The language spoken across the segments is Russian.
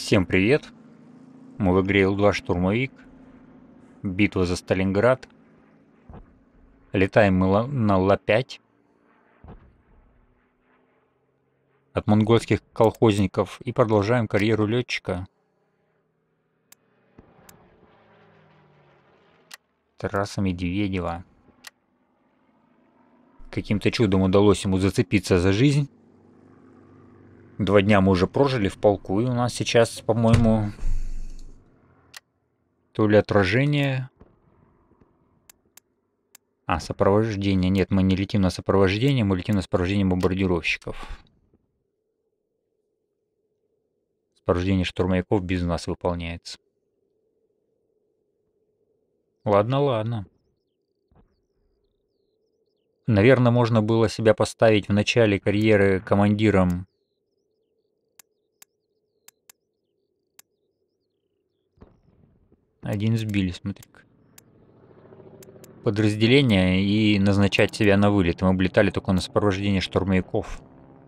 Всем привет! Мы в игре Ил-2 Штурмовик. Битва за Сталинград. Летаем мы на Ла-5. От монгольских колхозников и продолжаем карьеру летчика. Тараса Медведева. Каким-то чудом удалось ему зацепиться за жизнь. 2 дня мы уже прожили в полку, и у нас сейчас, по-моему, то ли отражение... сопровождение. Нет, мы не летим на сопровождение, мы летим на сопровождение бомбардировщиков. Сопровождение штурмовиков без нас выполняется. Ладно, ладно. Наверное, можно было себя поставить в начале карьеры командиром. Один сбили, смотри-ка. Подразделение и назначать себя на вылет. Мы бы летали только на сопровождение штурмовиков.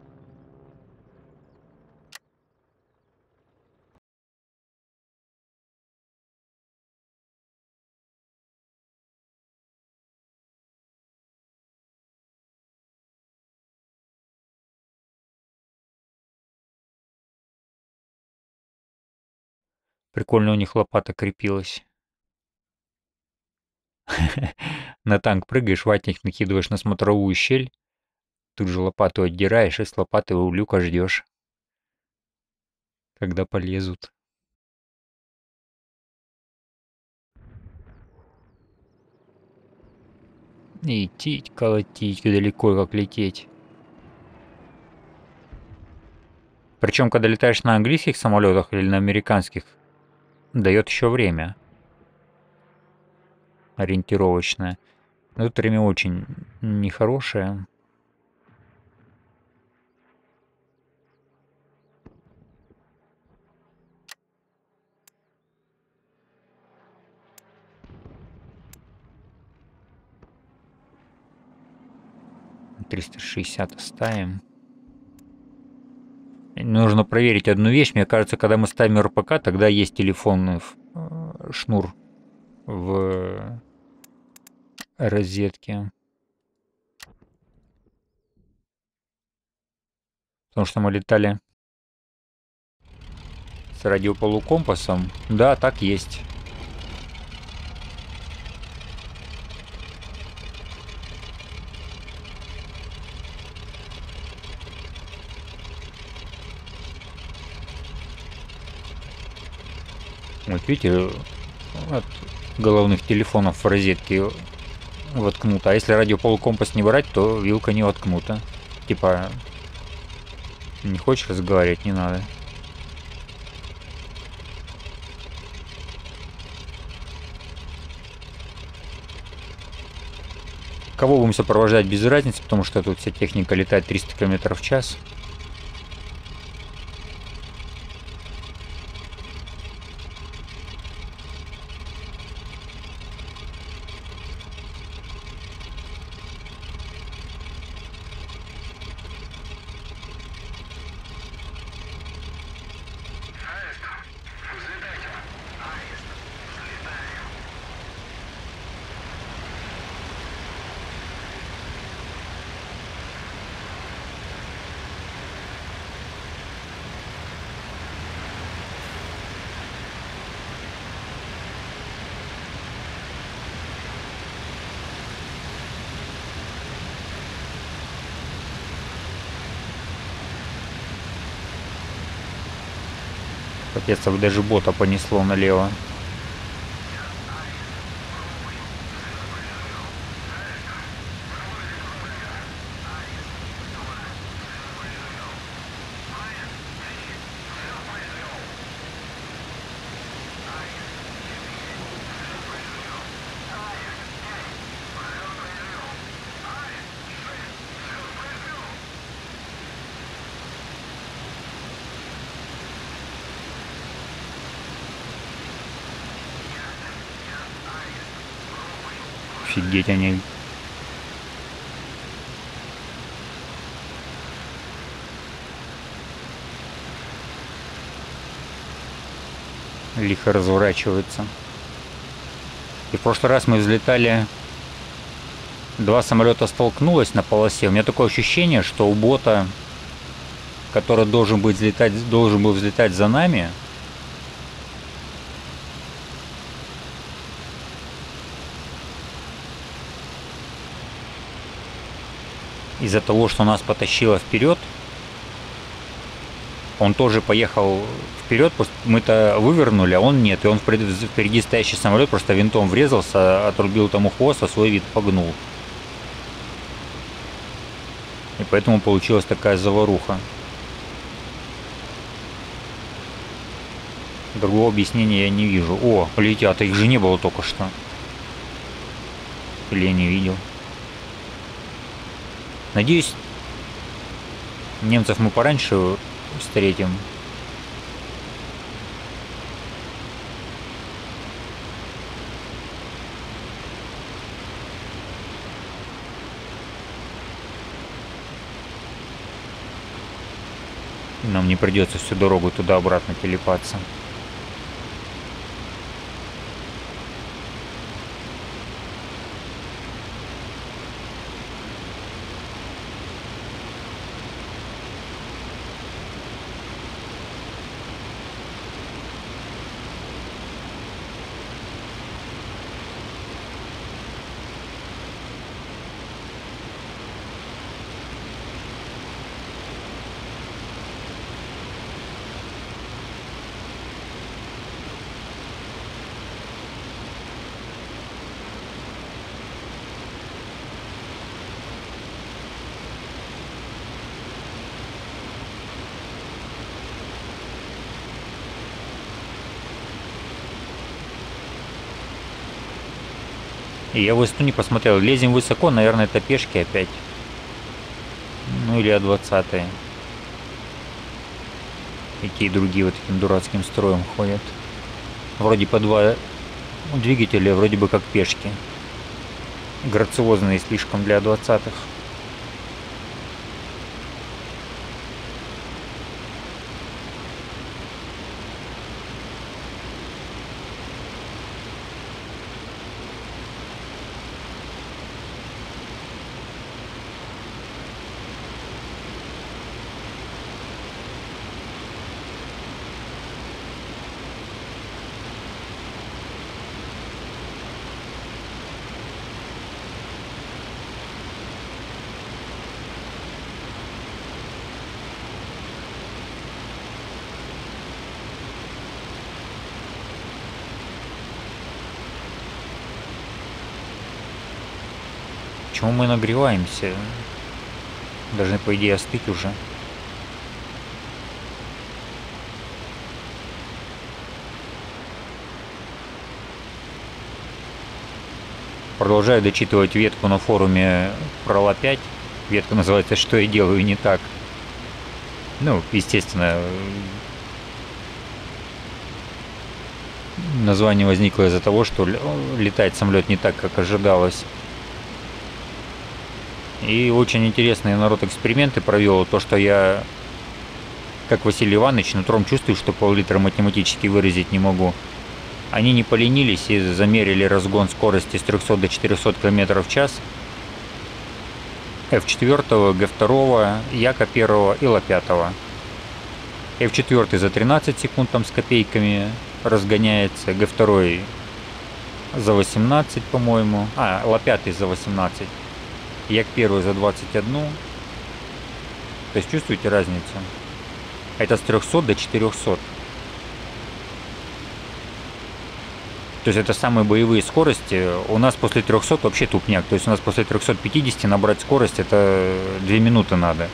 Прикольно у них лопата крепилась. На танк прыгаешь, ватник накидываешь на смотровую щель, тут же лопату отдираешь и с лопаты у люка ждешь, когда полезут. Идти, колотить, далеко как лететь. Причем, когда летаешь на английских самолетах или на американских, дает еще время. Ориентировочное. Но это время очень нехорошее. «360» оставим. Нужно проверить одну вещь. Мне кажется, когда мы ставим РПК, тогда есть телефонный шнур в розетке. Потому что мы летали с радиополукомпасом. Да, так есть. Вот видите, от головных телефонов в розетке воткнуто. А если радиополукомпас не брать, то вилка не воткнута. Типа, не хочешь разговаривать, не надо. Кого будем сопровождать без разницы, потому что тут вся техника летает 300 км в час. Капец, даже бота понесло налево. Офигеть, они... лихо разворачивается. И в прошлый раз мы взлетали, два самолета столкнулось на полосе. У меня такое ощущение, что у бота, который должен был взлетать за нами, из-за того, что нас потащило вперед, он тоже поехал вперед, мы-то вывернули, а он нет. И он впереди стоящий самолет просто винтом врезался, отрубил тому хвост, а свой вид погнул. И поэтому получилась такая заваруха. Другого объяснения я не вижу. О, летят, их же не было только что. Или я не видел. Надеюсь, немцев мы пораньше встретим. Нам не придется всю дорогу туда-обратно телепаться. И я высоту не посмотрел. Лезем высоко, наверное, это пешки опять. Ну или А-20. И те, и другие вот таким дурацким строем ходят. Вроде по два двигателя, вроде бы как пешки. Грациозные слишком для А-20. Почему мы нагреваемся? Должны, по идее, остыть уже. Продолжаю дочитывать ветку на форуме про Ла-5. Ветка называется «Что я делаю не так». Ну, естественно, название возникло из-за того, что летает самолет не так, как ожидалось. И очень интересные народ эксперименты провел. То, что я, как Василий Иванович, нутром чувствую, что пол-литра математически выразить не могу. Они не поленились и замерили разгон скорости с 300 до 400 км в час. F4, G2, Яка-1 и Ла-5. F4 за 13 секунд там с копейками разгоняется, G2 за 18, по-моему. Ла-5 за 18. Як-1 за 21. То есть чувствуете разницу? Это с 300 до 400. То есть это самые боевые скорости. У нас после 300 вообще тупняк. То есть у нас после 350 набрать скорость это 2 минуты надо.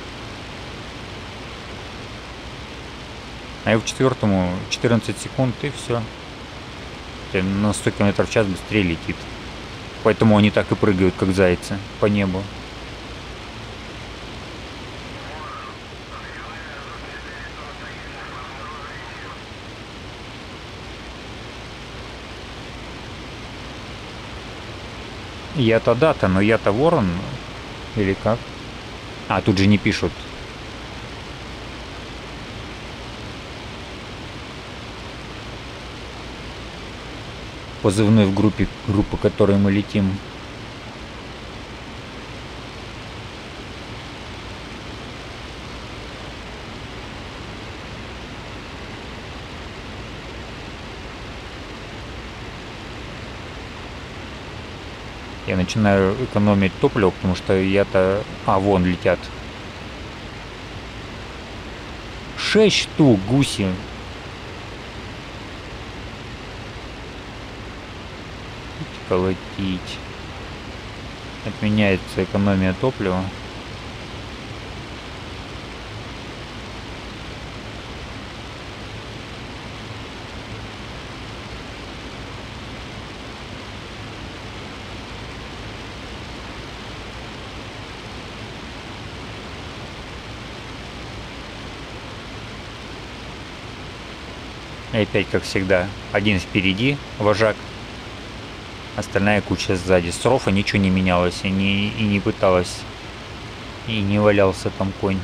А F4 14 секунд и все. На 100 км в час быстрее летит. Поэтому они так и прыгают, как зайцы, по небу. Я-то дата, но я-то ворон. Или как? Тут же не пишут. позывной в группе, которой мы летим. Я начинаю экономить топливо, потому что я-то... А, вон летят. 6 штук гуси. Колотить. Отменяется экономия топлива. И опять, как всегда, один впереди, вожак, остальная куча сзади. С рофа ничего не менялось, и не пыталась, и не валялся там конь.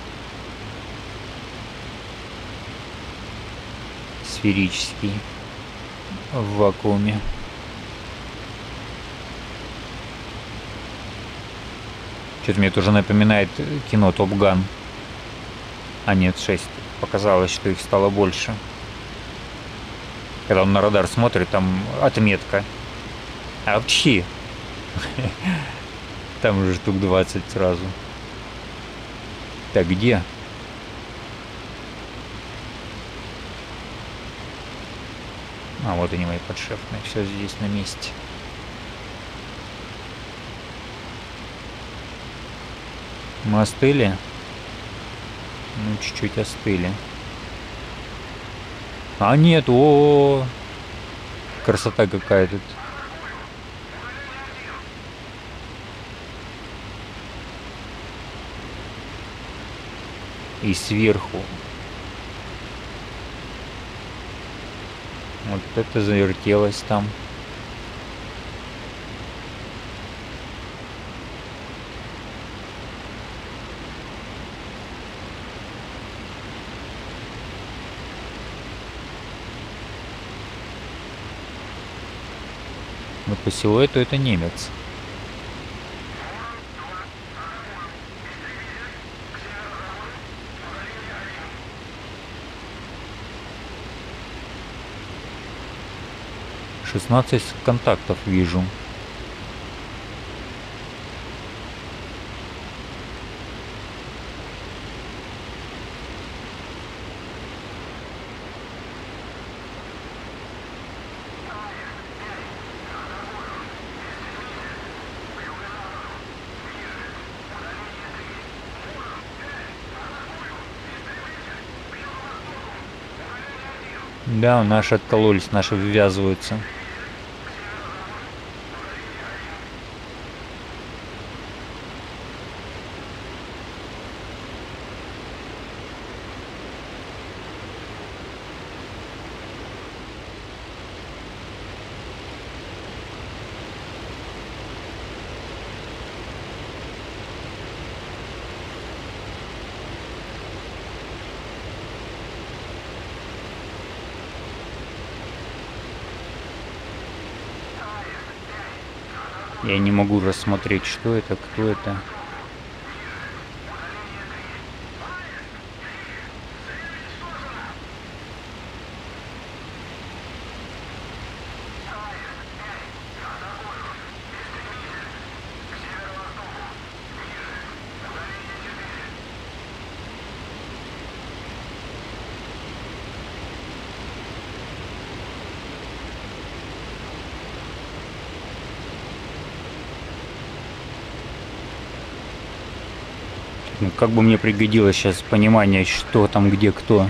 Сферический, в вакууме. Что-то мне тоже напоминает кино Топ Ган. А нет, 6. Показалось, что их стало больше. Когда он на радар смотрит, там отметка. Апчхи. Там уже штук 20 сразу. Так, где? А, вот они, мои подшефные. Все здесь на месте. Мы остыли? Ну, чуть-чуть остыли. А нет, о, красота какая тут. И сверху. Вот это завертелось там. Но по силуэту это немец. «16 контактов вижу». Да, наши откололись, наши ввязываются. Я не могу рассмотреть, что это, кто это. Ну, как бы мне пригодилось сейчас понимание, что там, где, кто.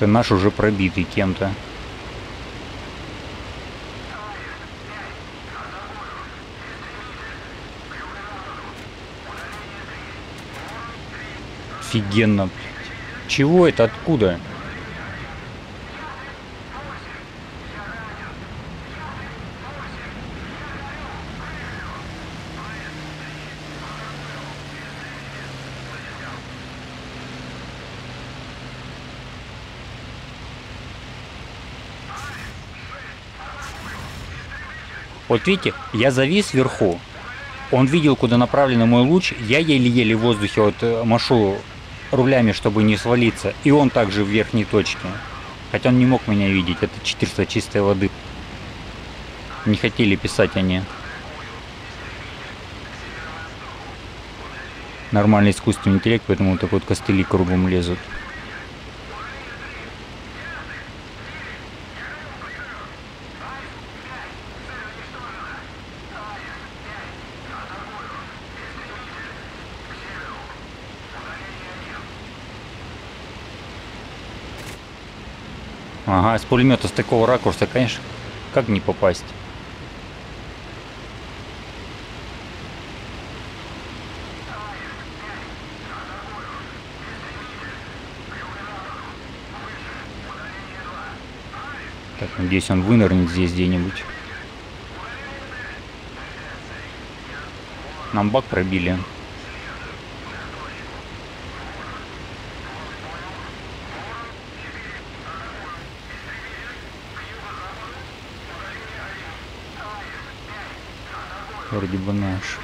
Это наш уже пробитый кем-то. Офигенно. Чего это? Откуда? Вот видите, я завис вверху. Он видел, куда направлен мой луч. Я еле-еле в воздухе вот машу рулями, чтобы не свалиться. И он также в верхней точке. Хотя он не мог меня видеть. Это 400 чистой воды. Не хотели писать они. Нормальный искусственный интеллект, поэтому вот такой вот костыли кругом лезут. Ага, с пулемета с такого ракурса, конечно, как не попасть? Так, надеюсь, он вынырнет здесь где-нибудь. Нам бак пробили. Вроде бы наш.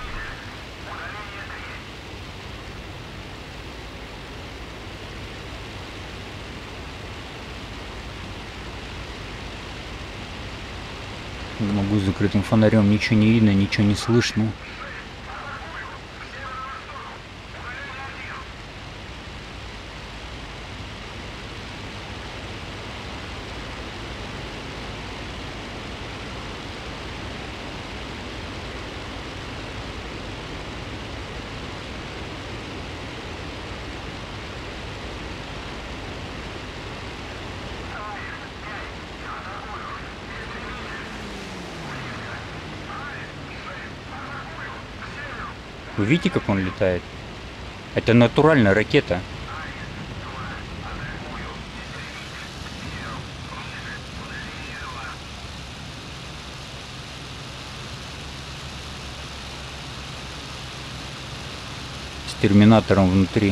Не могу с закрытым фонарем, ничего не видно, ничего не слышно. Вы видите, как он летает? Это натуральная ракета. С терминатором внутри.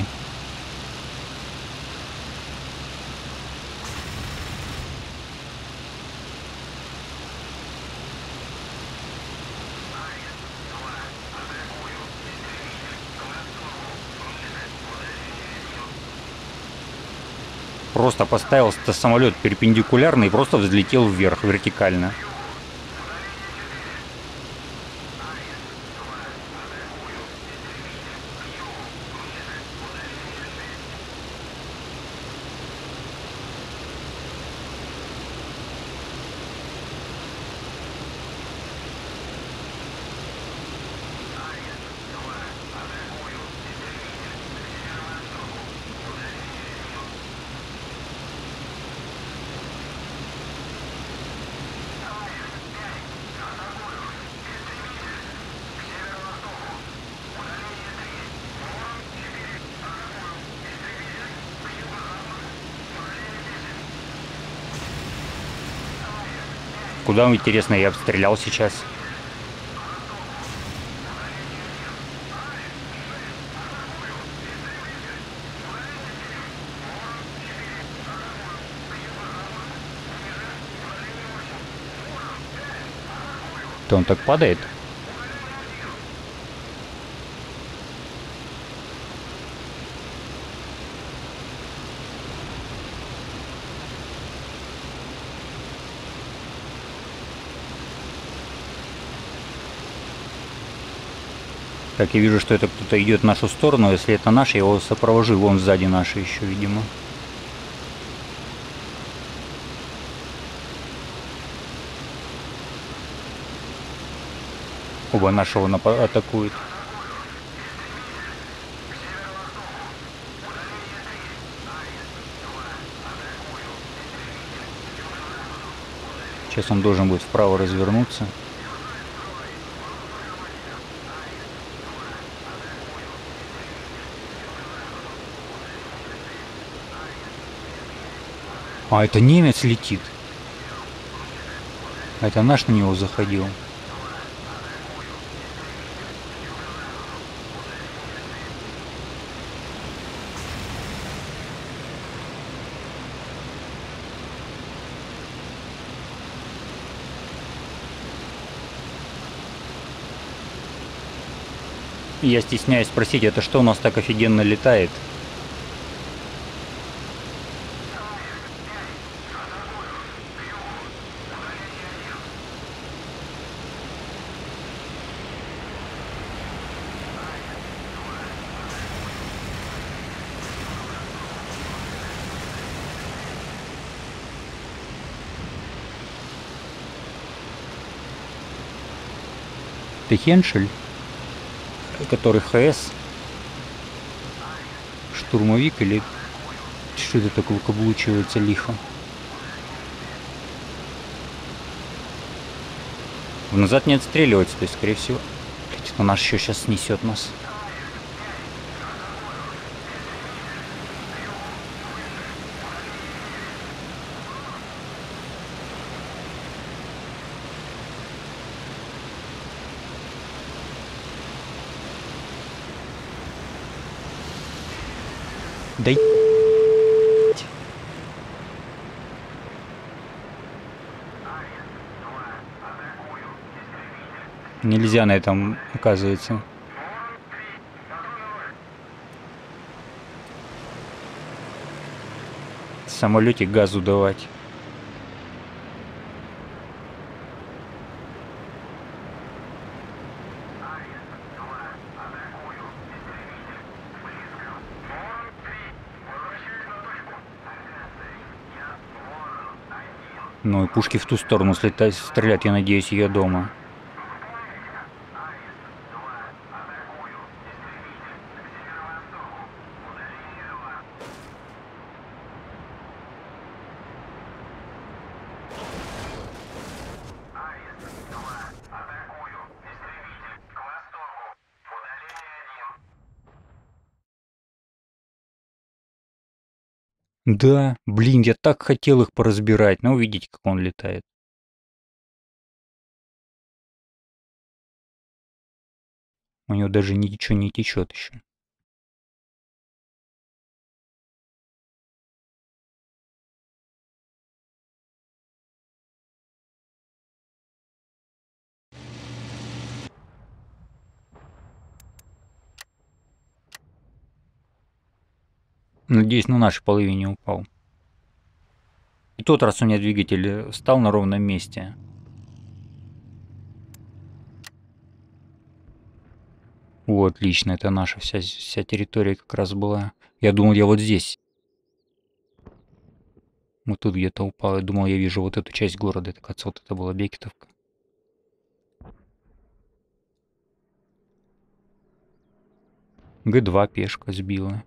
Просто поставил самолет перпендикулярно и просто взлетел вверх, вертикально. Куда, интересно, я обстрелял сейчас? То он так падает? Так, я вижу, что это кто-то идет в нашу сторону. Если это наш, я его сопровожу. Вон сзади наши еще, видимо. Оба нашего атакуют. Сейчас он должен будет вправо развернуться. А, это немец летит. А это наш на него заходил. Я стесняюсь спросить, это что у нас так офигенно летает? Ты Хеншель, который ХС, штурмовик или что это такое каблучивается лихо? Назад не отстреливается, то есть, скорее всего, блядь, наш еще сейчас снесет нас. Да нельзя на этом, оказывается. В самолете газу давать. Ну и пушки в ту сторону стрелять, я надеюсь, ее дома. Да, блин, я так хотел их поразбирать, но увидите, как он летает. У него даже ничего не течет еще. Надеюсь, на нашей половине упал. И тот раз у меня двигатель стал на ровном месте. О, отлично, это наша вся территория как раз была. Я думал, я вот здесь. Вот тут где-то упал. Я думал, я вижу вот эту часть города. Это, кажется, вот это была Бекетовка. Г2 пешка сбила.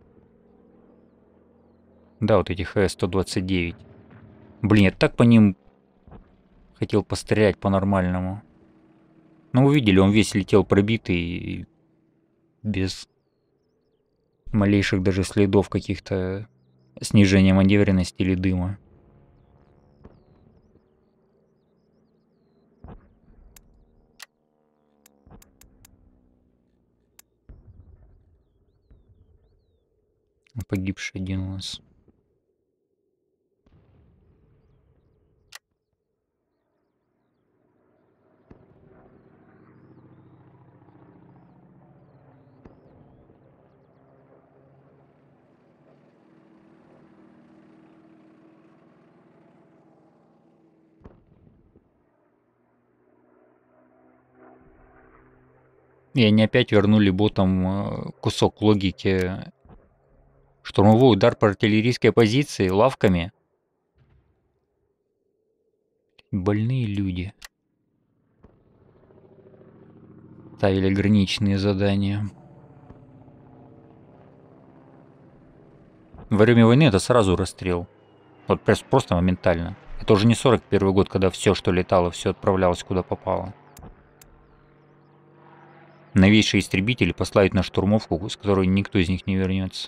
Да, вот эти ХС-129. Блин, я так по ним хотел пострелять по-нормальному. Ну, вы видели, он весь летел пробитый, без малейших даже следов каких-то снижения маневренности или дыма. Погибший один у нас. И они опять вернули ботам кусок логики. Штурмовой удар по артиллерийской позиции лавками. Больные люди. Ставили граничные задания. Во время войны это сразу расстрел. Вот просто моментально. Это уже не 41 год, когда все, что летало, все отправлялось куда попало. Новейшие истребители послать на штурмовку, с которой никто из них не вернется.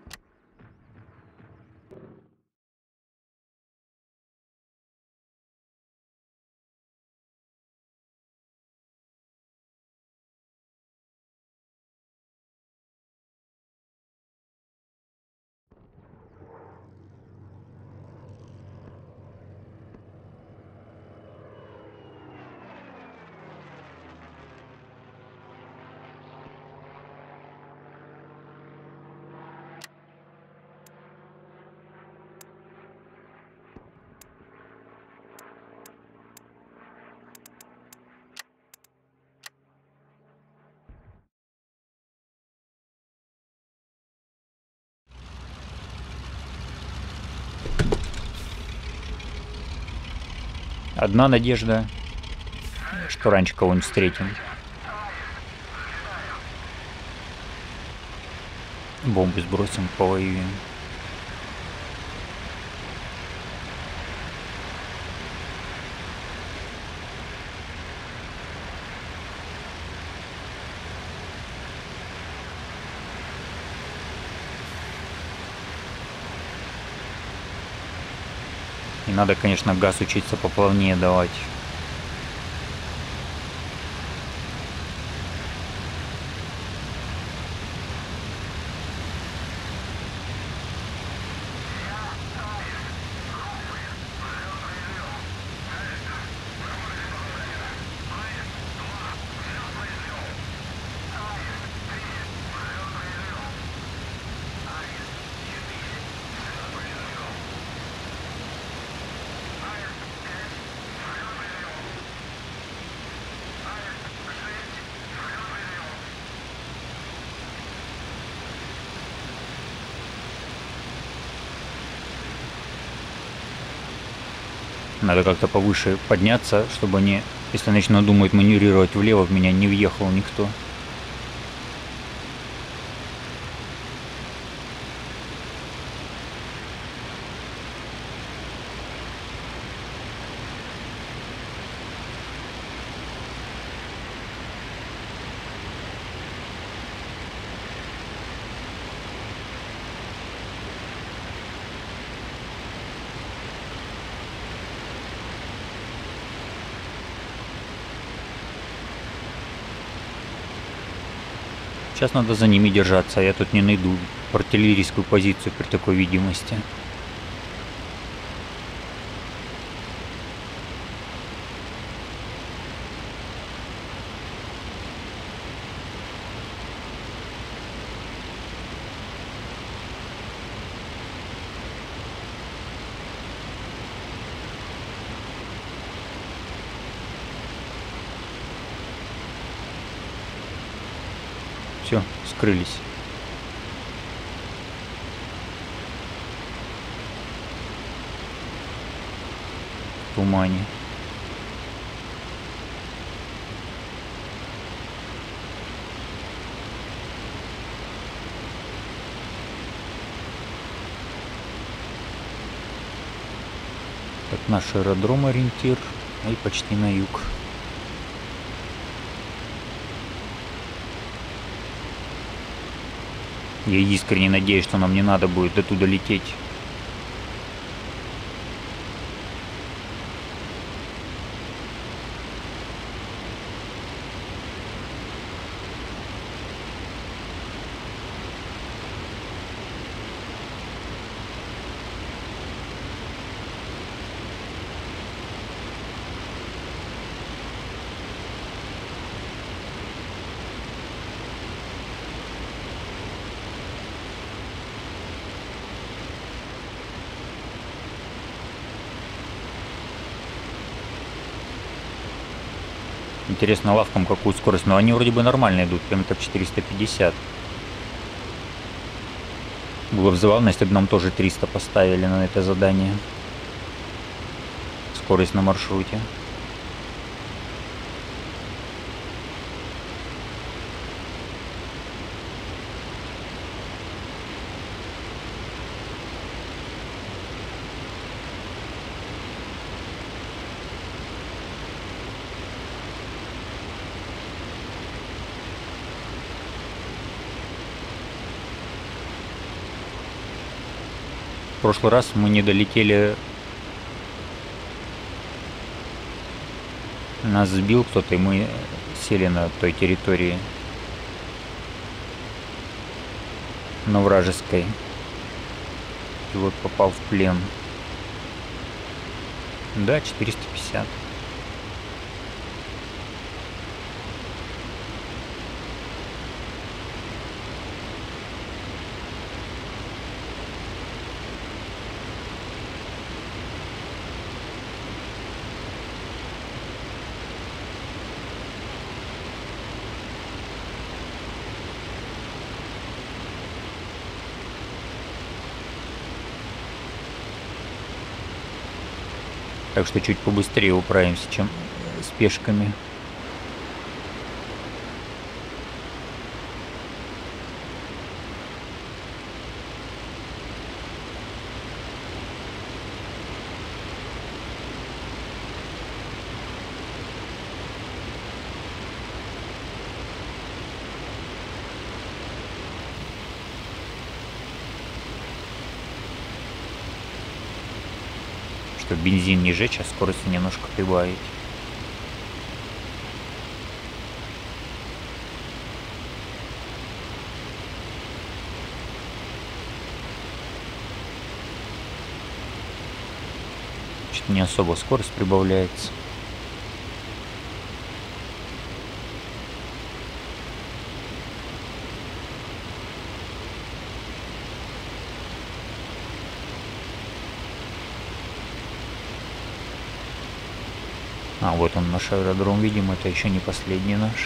Одна надежда, что раньше кого-нибудь встретим. Бомбы сбросим, повоюем. И надо, конечно, газ учиться поплавнее давать. Надо как-то повыше подняться, чтобы они, если начнут думать маневрировать влево, в меня не въехал никто. Сейчас надо за ними держаться, а я тут не найду артиллерийскую позицию при такой видимости. Все, скрылись. В тумане. Так, наш аэродром ориентир, и почти на юг. Я искренне надеюсь, что нам не надо будет до туда лететь. Интересно, лавкам какую скорость, но они вроде бы нормально идут, километров 450. Было бы забавно, если бы нам тоже 300 поставили на это задание. Скорость на маршруте. В прошлый раз мы не долетели. Нас сбил кто-то, и мы сели на той территории. На вражеской. И вот попал в плен. Да, 450. Так что чуть побыстрее управимся, чем с пешками. Бензин не жечь, а скорость немножко прибавить. Что-то не особо скорость прибавляется. А, вот он, наш аэродром, видим, это еще не последний наш.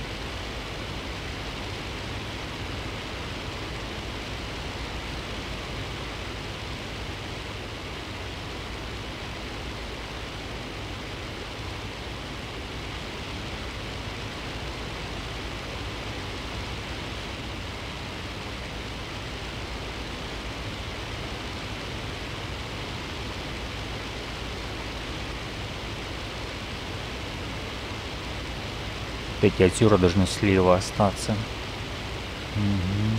Эти отсюда должны слева остаться. Угу.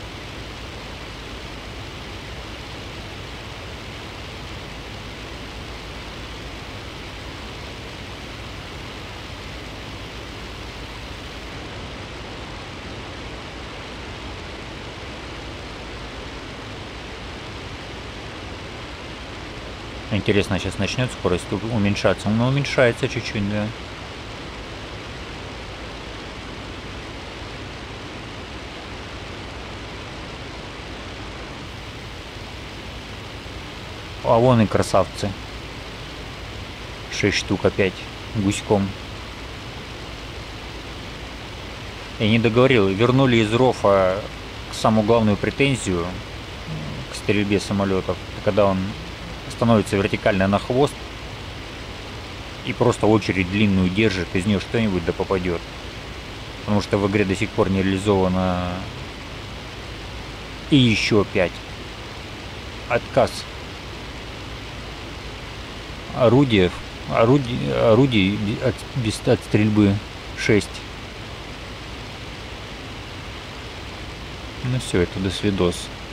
Интересно, сейчас начнет скорость уменьшаться. Но уменьшается чуть-чуть, да. А вон и красавцы. 6 штук опять гуськом. Я не договорил. Вернули из РОФа самую главную претензию к стрельбе самолетов. Когда он становится вертикально на хвост и просто очередь длинную держит, из нее что-нибудь да попадет. Потому что в игре до сих пор не реализовано. И еще 5. Отказ. Орудий от стрельбы 6. Ну все, это до свидос.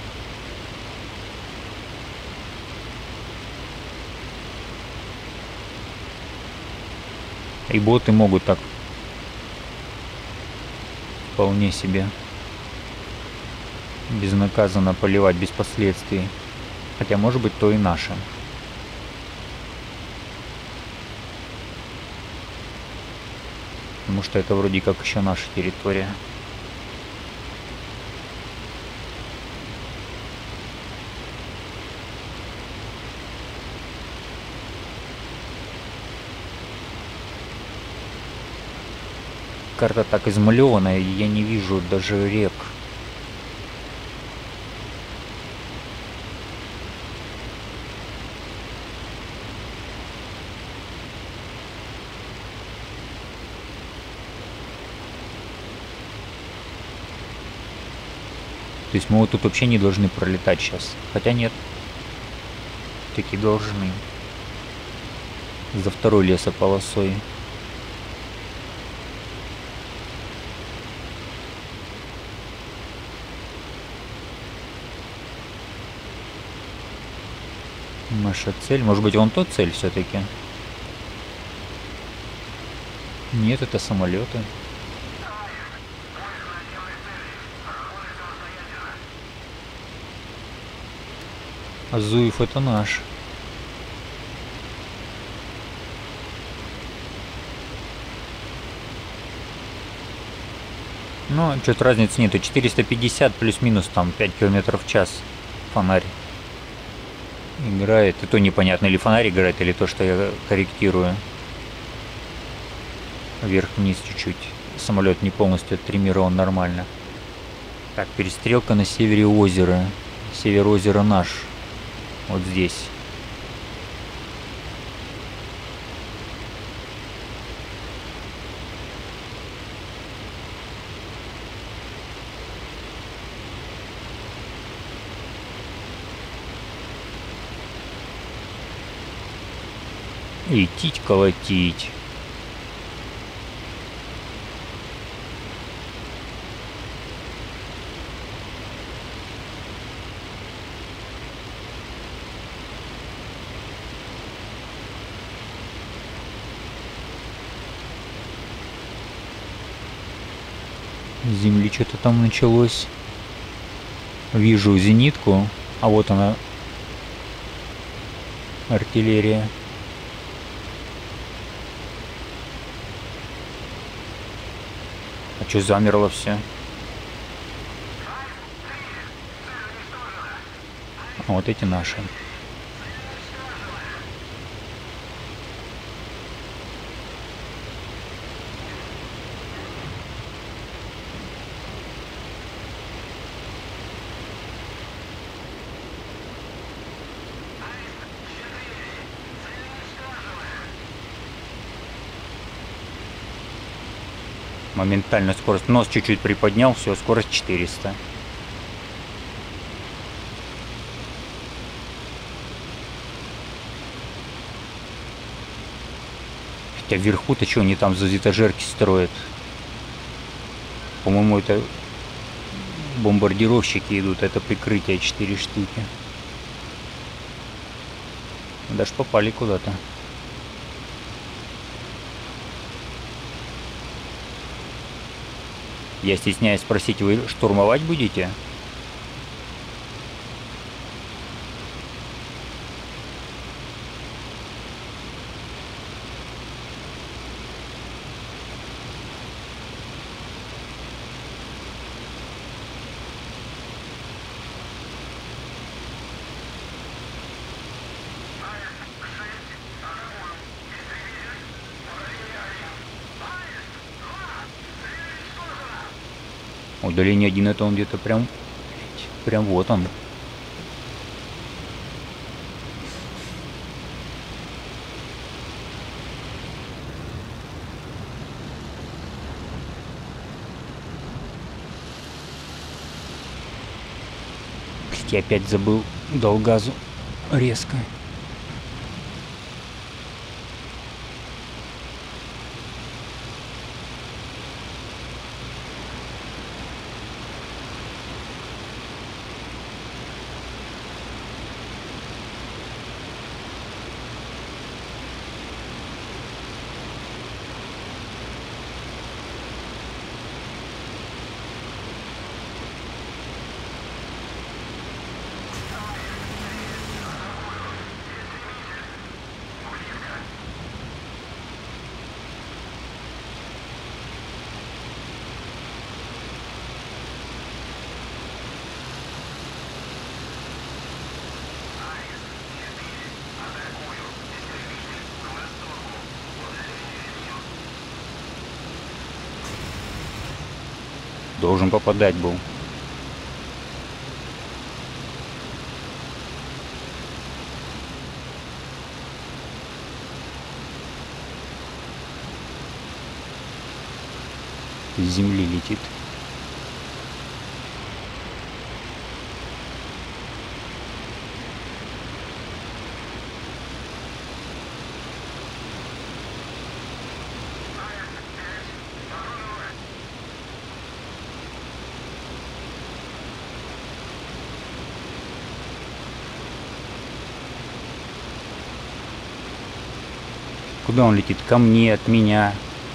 И боты могут так вполне себе безнаказанно поливать без последствий. Хотя может быть то и наше. Потому что это вроде как еще наша территория. Карта так измалеванная, я не вижу даже рек. То есть мы вот тут вообще не должны пролетать сейчас. Хотя нет. Таки должны. За второй лесополосой. Наша цель. Может быть, вон тот цель все-таки? Нет, это самолеты. Азуев это наш. Ну, что-то разницы нету. 450 плюс-минус там 5 километров в час фонарь играет. И то непонятно, или фонарь играет, или то, что я корректирую. Вверх-вниз чуть-чуть. Самолет не полностью оттримирован нормально. Так, перестрелка на севере озера. Север озера наш. Вот здесь. Идти колотить. С земли что-то там началось. Вижу зенитку, а вот она, артиллерия. А что замерло все? А вот эти наши. Моментально скорость. Нос чуть-чуть приподнял, все, скорость 400. Хотя вверху-то что они там за этажерки строят? По-моему, это бомбардировщики идут, это прикрытие 4 штуки. Даже попали куда-то. Я стесняюсь спросить, вы штурмовать будете? Удаление 1 это он где-то прям вот он. Я опять забыл, дал газу резко. Должен попадать был. С земли летит. Куда он летит? Ко мне, от меня.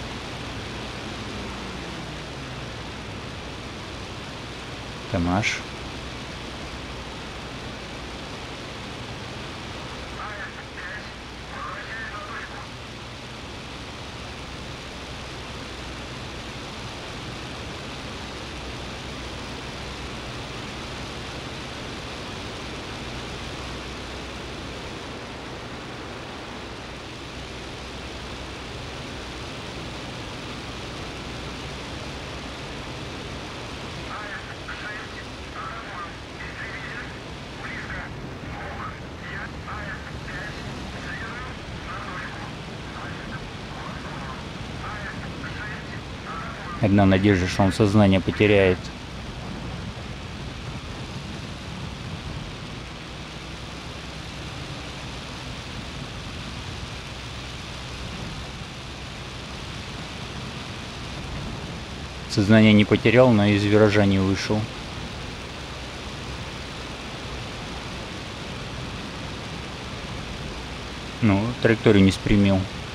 Это наш. Одна надежда, что он сознание потеряет. Сознание не потерял, но из виража не вышел. Ну, траекторию не спрямил.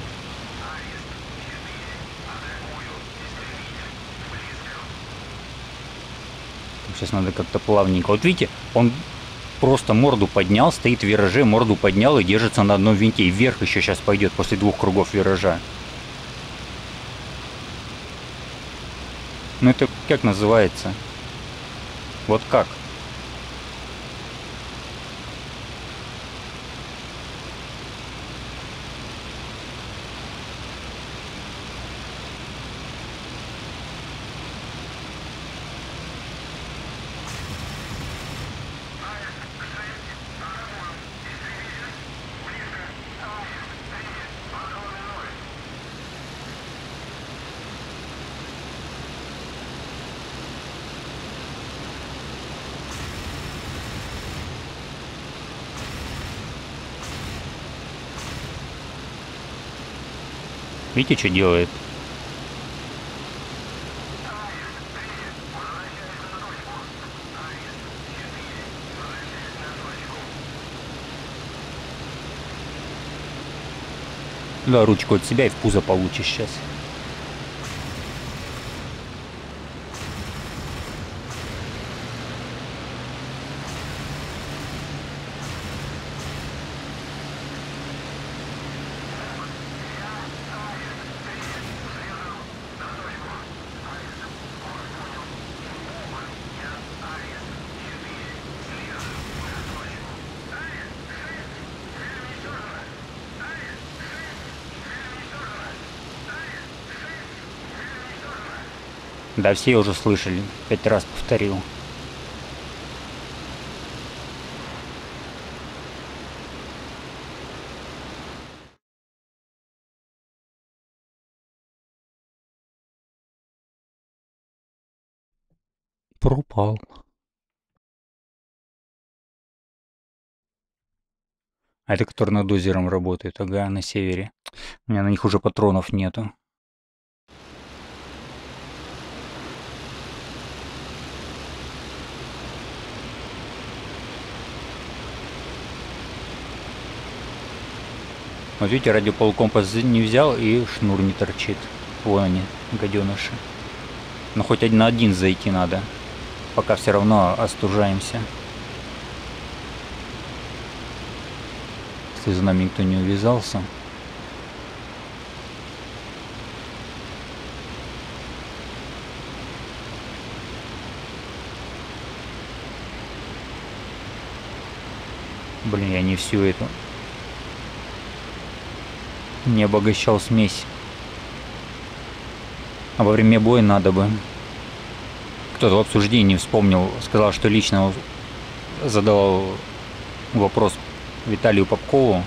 Сейчас надо как-то плавненько. Вот видите, он просто морду поднял, стоит в вираже, морду поднял и держится на одном винте. И вверх еще сейчас пойдет после 2 кругов виража. Ну это как называется? Вот как? Видите, что делает? Да, ручку от себя и в пузо получишь сейчас. Да, все уже слышали. 5 раз повторил. Пропал. А это который над озером работает, ага, на севере. У меня на них уже патронов нету. Вот видите, радиополкомпас не взял и шнур не торчит. Вон они, гаденыши. Но хоть на один зайти надо. Пока все равно остужаемся. Если за нами никто не увязался. Блин, я не всю эту... Не обогащал смесь. А во время боя надо бы. Кто-то в обсуждении вспомнил, сказал, что лично задавал вопрос Виталию Попкову.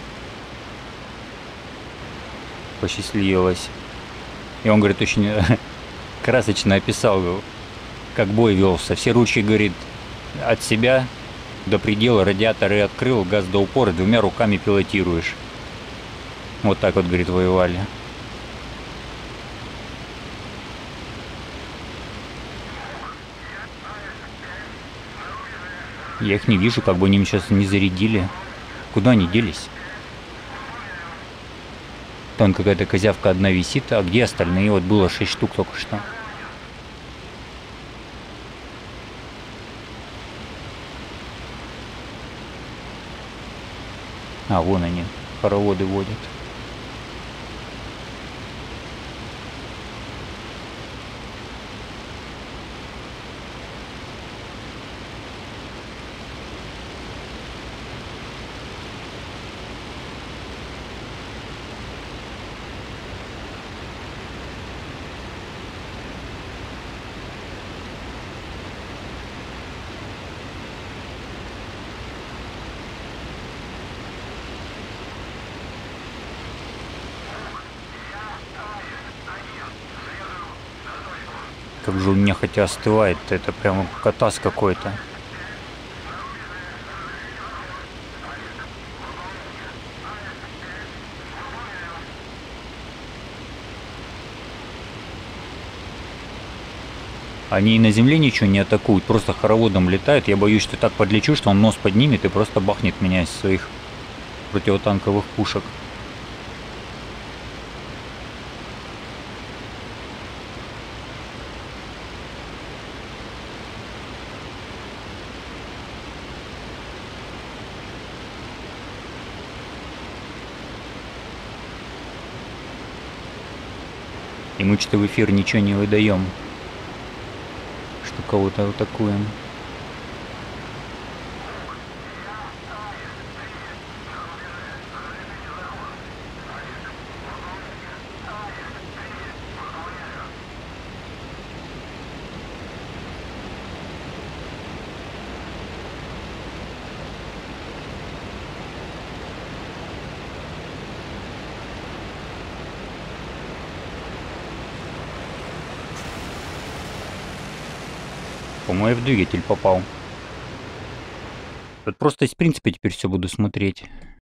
Посчастливилось. И он, говорит, очень красочно описал, как бой велся. Все ручки, говорит, от себя до предела, радиаторы открыл, газ до упора, 2 руками пилотируешь. Вот так вот, говорит, воевали. Я их не вижу, как бы они сейчас не зарядили. Куда они делись? Там какая-то козявка одна висит, а где остальные? Вот было 6 штук только что. А, вон они, хороводы водят. Как же у меня хотя остывает, это прямо катас какой-то. Они и на земле ничего не атакуют, просто хороводом летают. Я боюсь, что так подлечу, что он нос поднимет и просто бахнет меня из своих противотанковых пушек. И мы что-то в эфир ничего не выдаем, что кого-то атакуем. По-моему, я в двигатель попал. Вот просто из принципа теперь все буду смотреть.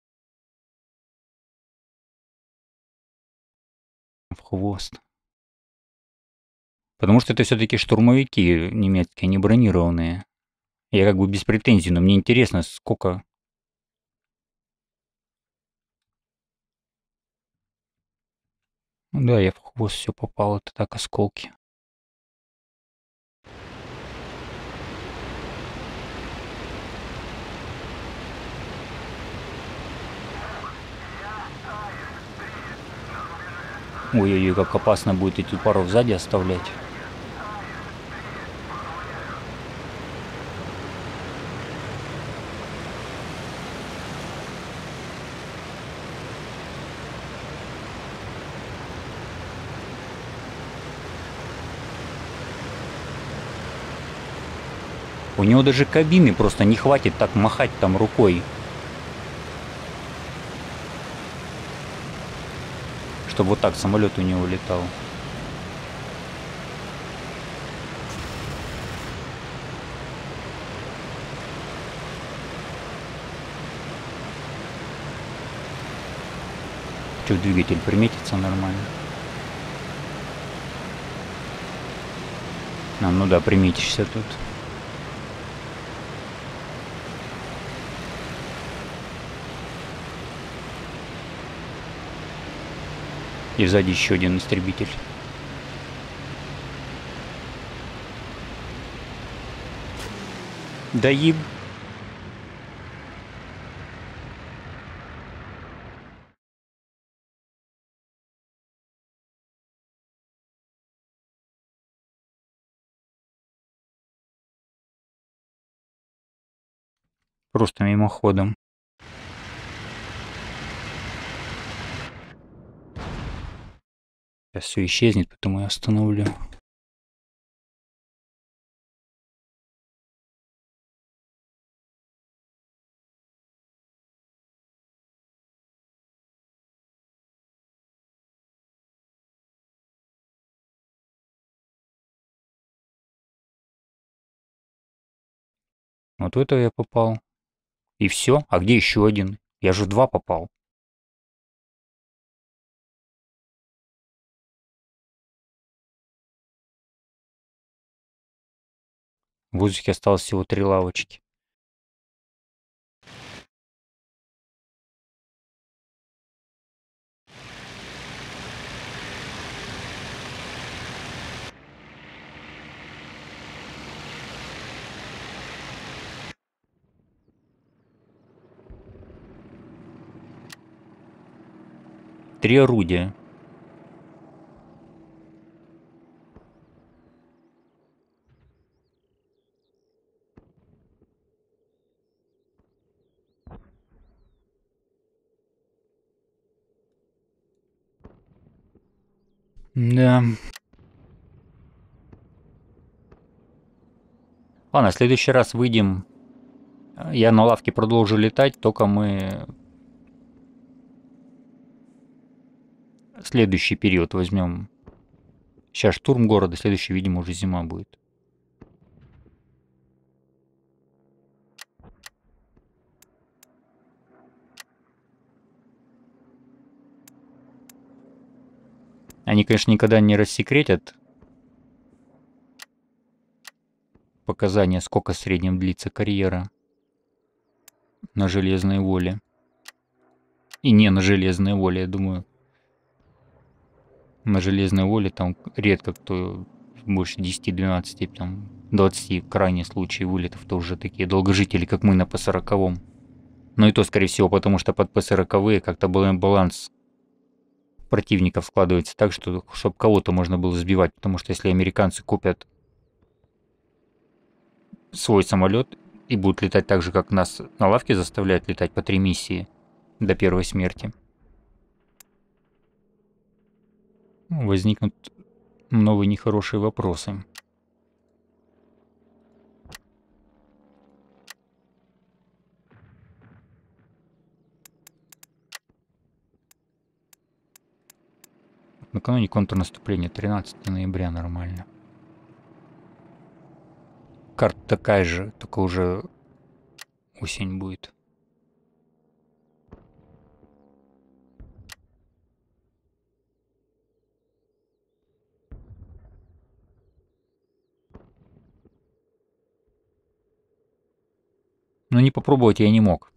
В хвост. Потому что это все-таки штурмовики немецкие, они бронированные. Я как бы без претензий, но мне интересно, сколько... Да, я в хвост все попал, это так осколки. Ой-ой-ой, как опасно будет эти пару сзади оставлять. У него даже кабины просто не хватит так махать там рукой, чтобы вот так самолет у него летал. Что, двигатель приметится нормально? А, ну да, приметишься тут. И сзади еще один истребитель. Да еб... Просто мимоходом. Сейчас все исчезнет, потом я остановлю. Вот в это я попал. И все. А где еще один? Я же в два попал. В воздухе осталось всего 3 лавочки. 3 орудия. Да. Ладно, в следующий раз выйдем. Я на лавке продолжу летать, только мы следующий период возьмем. Сейчас штурм города, следующий, видимо, уже зима будет. Они, конечно, никогда не рассекретят показания, сколько в среднем длится карьера на Железной Воле. И не на Железной Воле, я думаю. На Железной Воле там редко кто больше 10-12, там 20 в крайнем случае вылетов тоже такие долгожители, как мы на П-40. Но и то, скорее всего, потому что под П-40 как-то баланс противников складывается так, что чтобы кого-то можно было сбивать, потому что если американцы купят свой самолет и будут летать так же, как нас на лавке заставляют летать по 3 миссии до первой смерти, возникнут новые нехорошие вопросы. Накануне контрнаступления 13 ноября нормально. Карта такая же, только уже осень будет. Но не попробовать я не мог.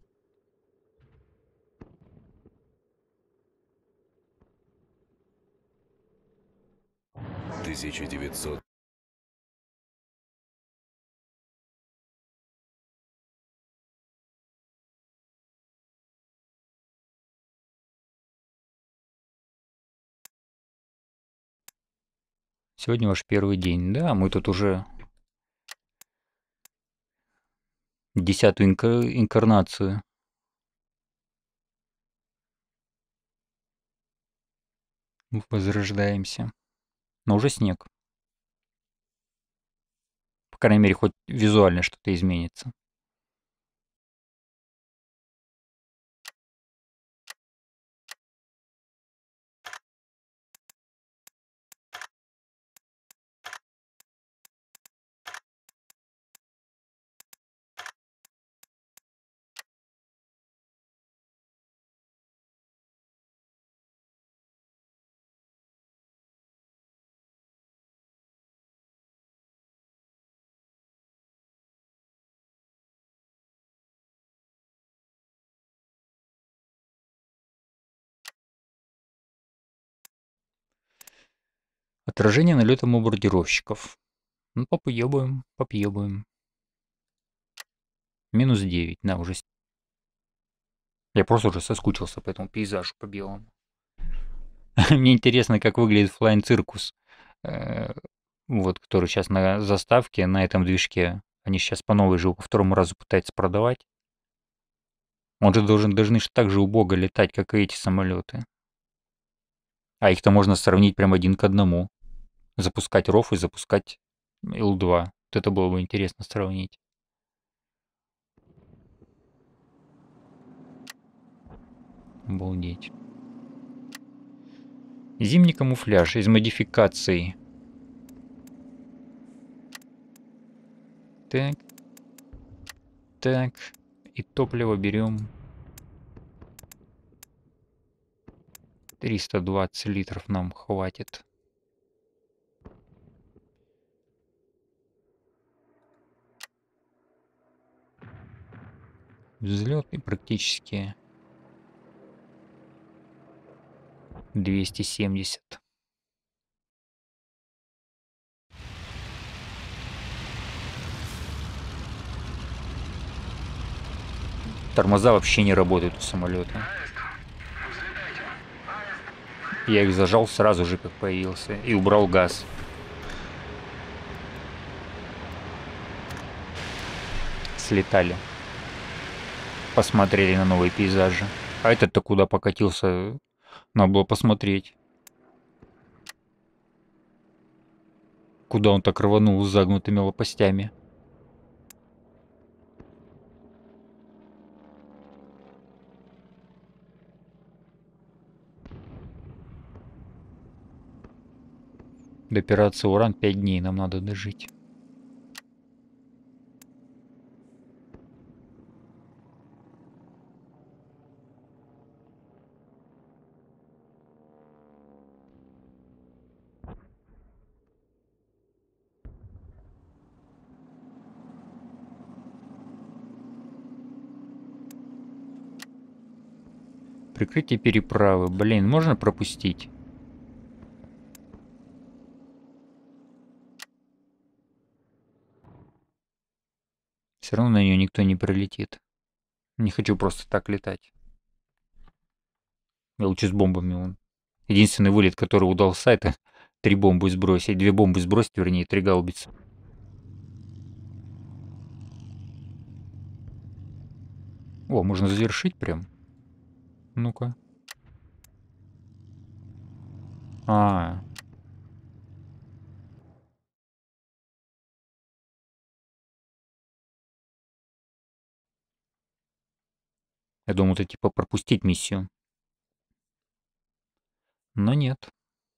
Сегодня ваш первый день. Да, мы тут уже 10-ю инкарнацию возрождаемся. Но уже снег. По крайней мере, хоть визуально что-то изменится. Отражение налета бомбардировщиков. Ну, попъебаем, попъебаем. Минус 9, да, уже. Я просто уже соскучился по этому пейзажу по белому. Мне интересно, как выглядит Flying Circus. Вот, который сейчас на заставке, на этом движке. Они сейчас по новой же по второму разу пытаются продавать. Он же должны же так же убого летать, как и эти самолеты. А их-то можно сравнить прям 1 к 1. Запускать РОФ и запускать Ил-2. Вот это было бы интересно сравнить. Обалдеть. Зимний камуфляж из модификаций. Так. Так. И топливо берем. 320 литров нам хватит. Взлет и практически 270. Тормоза вообще не работают у самолета. Я их зажал сразу же, как появился, и убрал газ. Слетали. Посмотрели на новые пейзажи. А этот-то куда покатился? Надо было посмотреть. Куда он так рванул с загнутыми лопастями? До операции «Уран» 5 дней нам надо дожить. Прикрытие переправы. Блин, можно пропустить? Все равно на нее никто не прилетит. Не хочу просто так летать. Я лучше с бомбами вон. Единственный вылет, который удался, это 3 бомбы сбросить. 2 бомбы сбросить, вернее, 3 гаубицы. О, можно завершить прям. Ну-ка. А, я думал, это типа пропустить миссию. Но нет.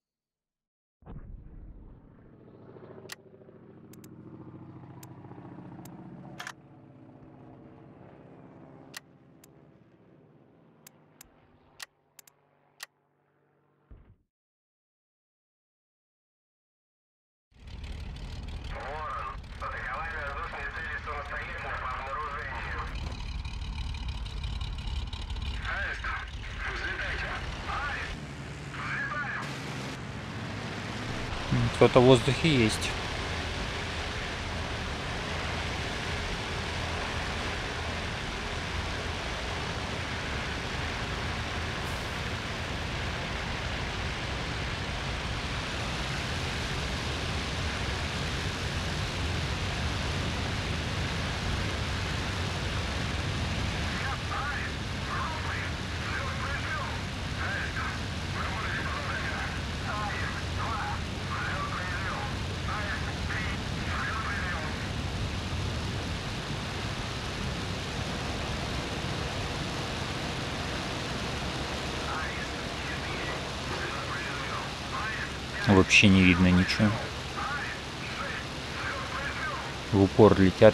Кто-то в воздухе есть. Вообще не видно ничего. В упор летят.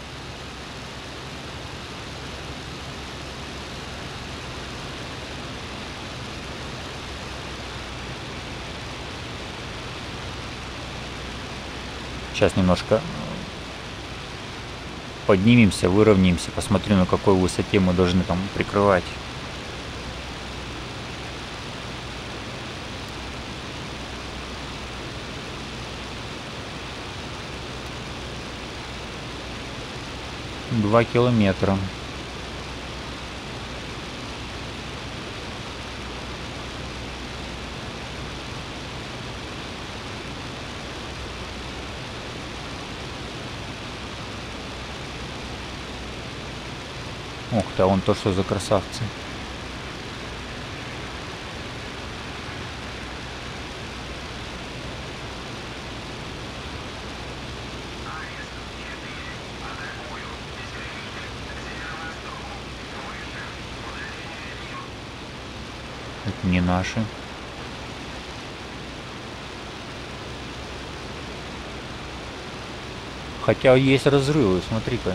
Сейчас немножко поднимемся, выровняемся, посмотрю, на какой высоте мы должны там прикрывать. Два километра. Ух ты, а вон то, что за красавцы. Это не наши. Хотя есть разрывы, смотри-ка.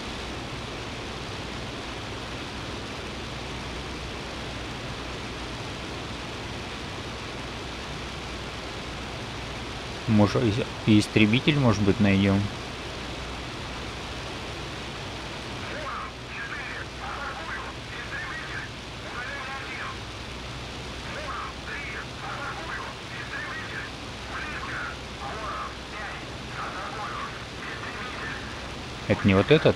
Может, и истребитель, может быть, найдем. Это не вот этот?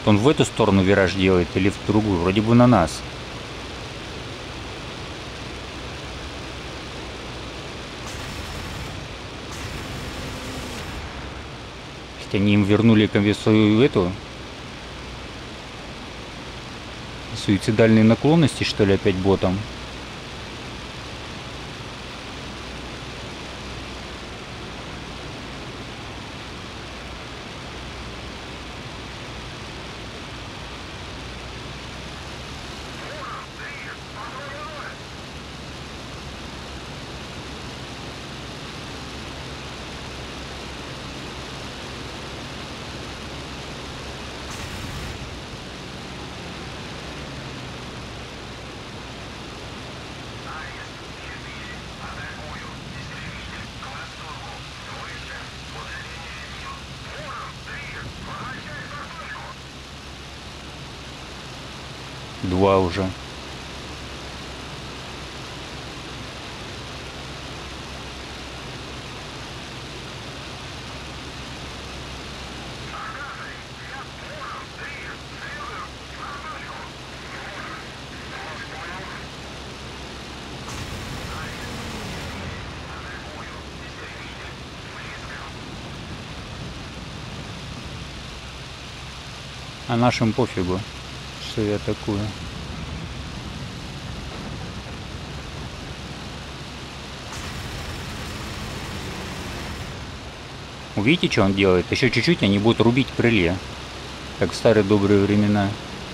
Он в эту сторону вираж делает или в другую? Вроде бы на нас. Хотя они им вернули свою эту... суицидальные наклонности, что ли, опять ботом? Два уже. А нашим пофигу, что я такую. Увидите, что он делает? Еще чуть-чуть они будут рубить крылья, как в старые добрые времена.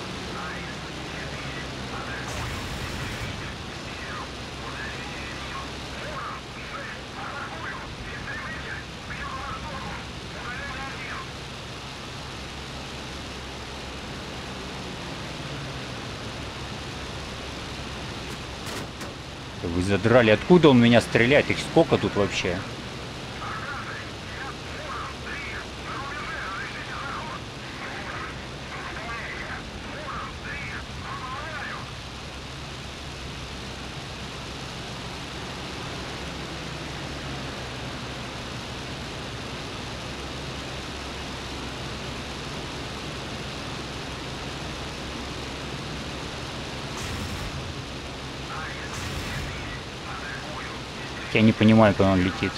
Вы задрали. Откуда он меня стреляет? Их сколько тут вообще? Я не понимаю, куда он летит.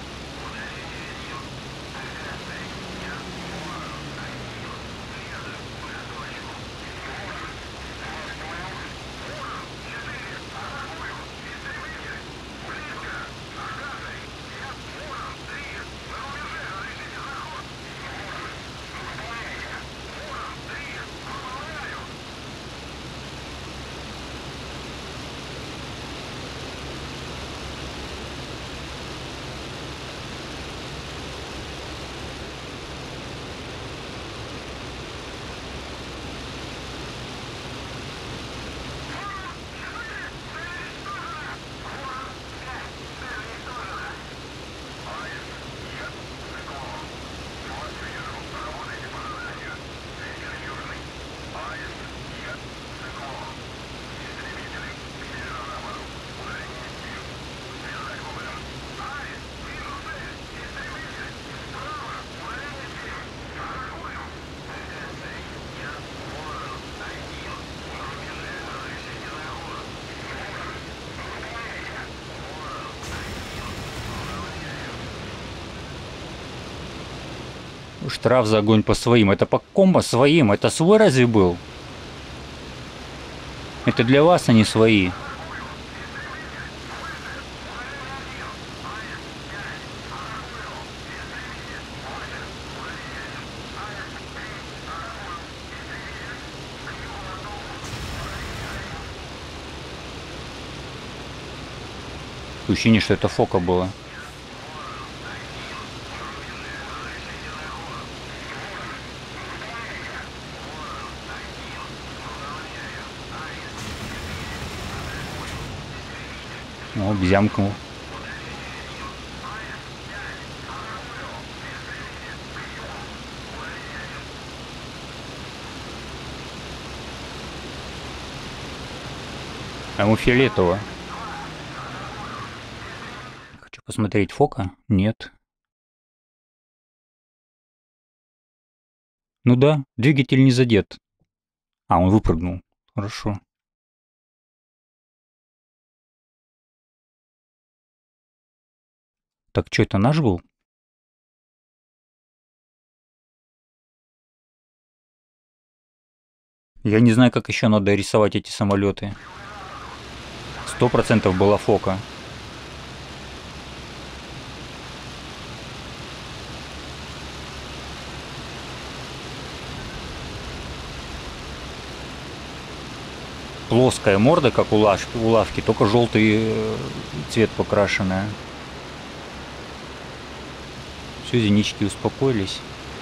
Штраф за огонь по своим. Это по комбо своим. Это свой разве был? Это для вас они свои. Ощущение, что это фока было. О, бзямкнул. А ему фиолетово. Хочу посмотреть фока. Нет. Ну да, двигатель не задет. А, он выпрыгнул. Хорошо. Так что, это наш был? Я не знаю, как еще надо рисовать эти самолеты. 100% была фока. Плоская морда, как у лавки, только желтый цвет покрашенная. Все, зенички успокоились.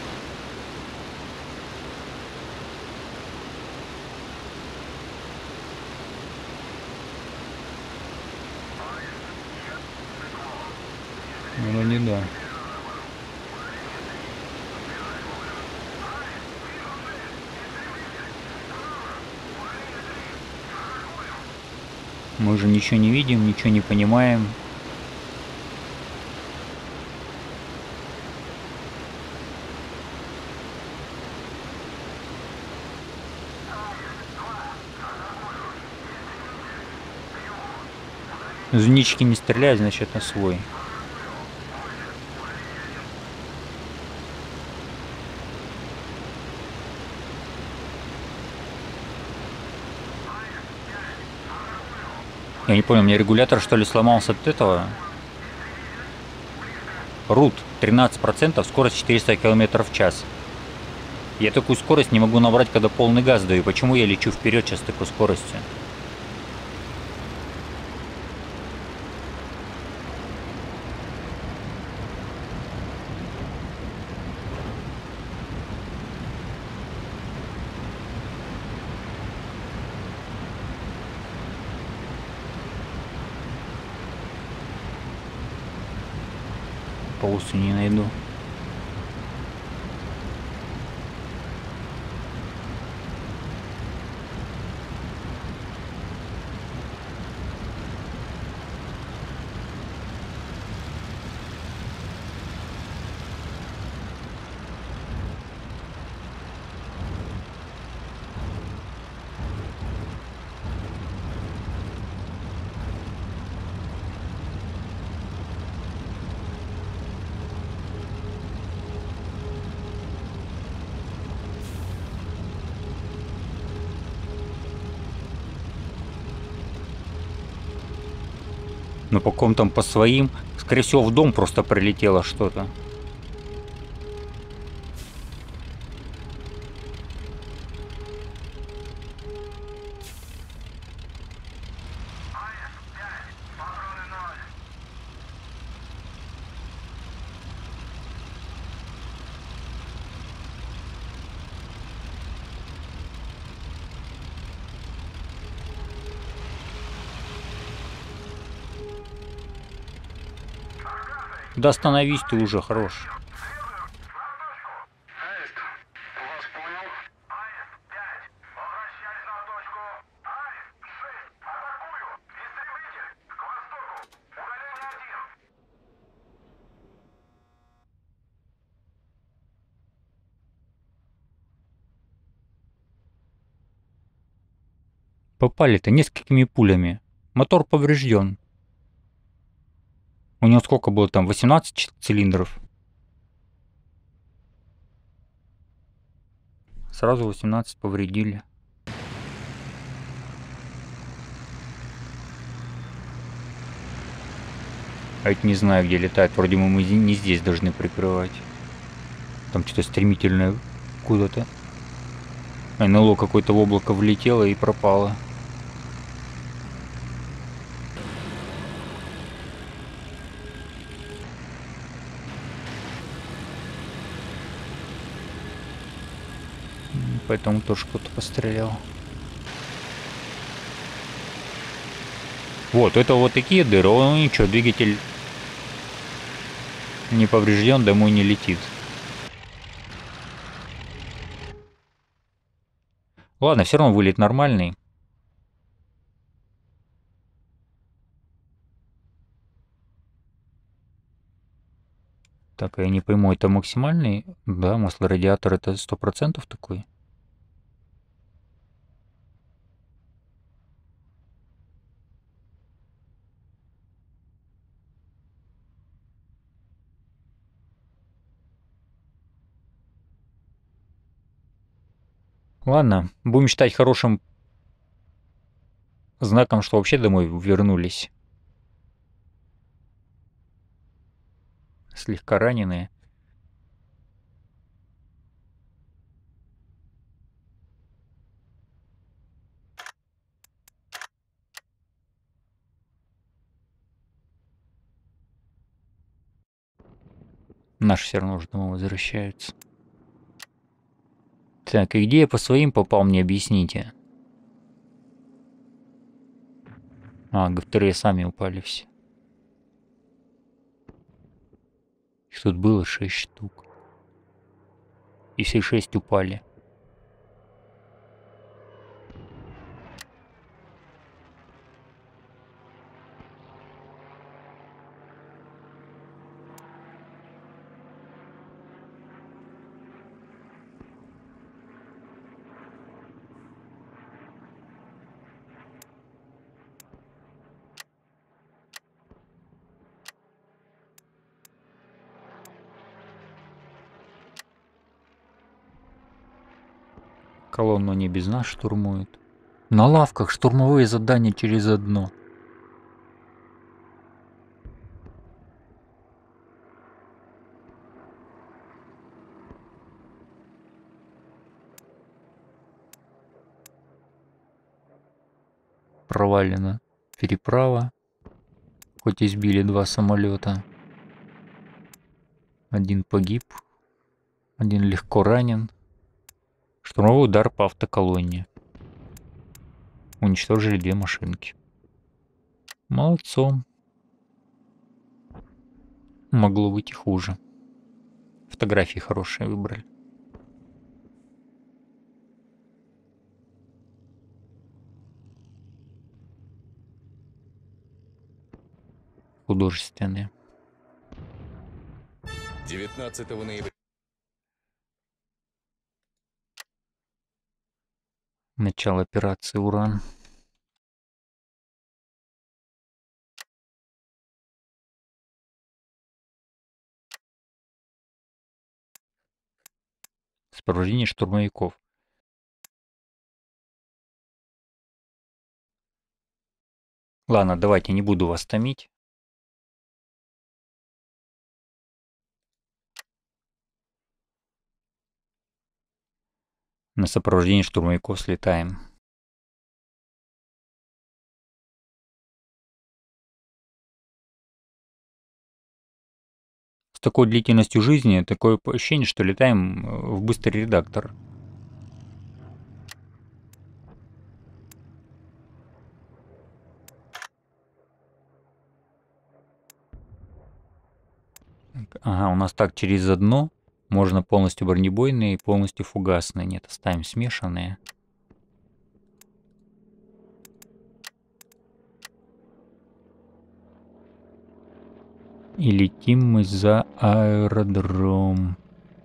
Ну не да. Мы же ничего не видим, ничего не понимаем. Зенички не стреляют, значит, на свой. Я не понял, у меня регулятор, что ли, сломался от этого? Рут 13%, скорость 400 км в час. Я такую скорость не могу набрать, когда полный газ даю. Почему я лечу вперед сейчас с такой скоростью? Полосу не найду. Ну по ком там по своим. Скорее всего, в дом просто прилетело что-то. Да остановись ты уже, хорош. Попали-то несколькими пулями. Мотор поврежден. У него сколько было там? 18 цилиндров. Сразу 18 повредили. А ведь не знаю, где летает. Вроде мы не здесь должны прикрывать. Там что-то стремительное куда-то. НЛО какое-то в облако влетело и пропало. Поэтому тоже кто-то пострелял. Вот, это вот такие дыры. Он ничего, двигатель не поврежден, домой не летит. Ладно, все равно вылет нормальный. Так, я не пойму, это максимальный? Да, маслорадиатор это 100% такой? Ладно, будем считать хорошим знаком, что вообще домой вернулись. Слегка раненые. Наши все равно уже домой возвращаются. Так, и где я по своим попал, мне объясните. А, вторые сами упали все. Их тут было 6 штук. И все 6 упали. Колонну не без нас штурмуют. На лавках штурмовые задания через одно. Провалена переправа. Хоть и сбили 2 самолета. Один погиб. Один легко ранен. Штурмовой удар по автоколонне. Уничтожили 2 машинки. Молодцом. Могло быть и хуже. Фотографии хорошие выбрали. Художественные. 19 ноября. Начало операции «Уран». Сопровождение штурмовиков. Ладно, давайте, не буду вас томить. На сопровождение штурмовиков слетаем. С такой длительностью жизни такое ощущение, что летаем в быстрый редактор. Ага, у нас так через одно. Можно полностью бронебойные и полностью фугасные. Нет, оставим смешанные. И летим мы за аэродром.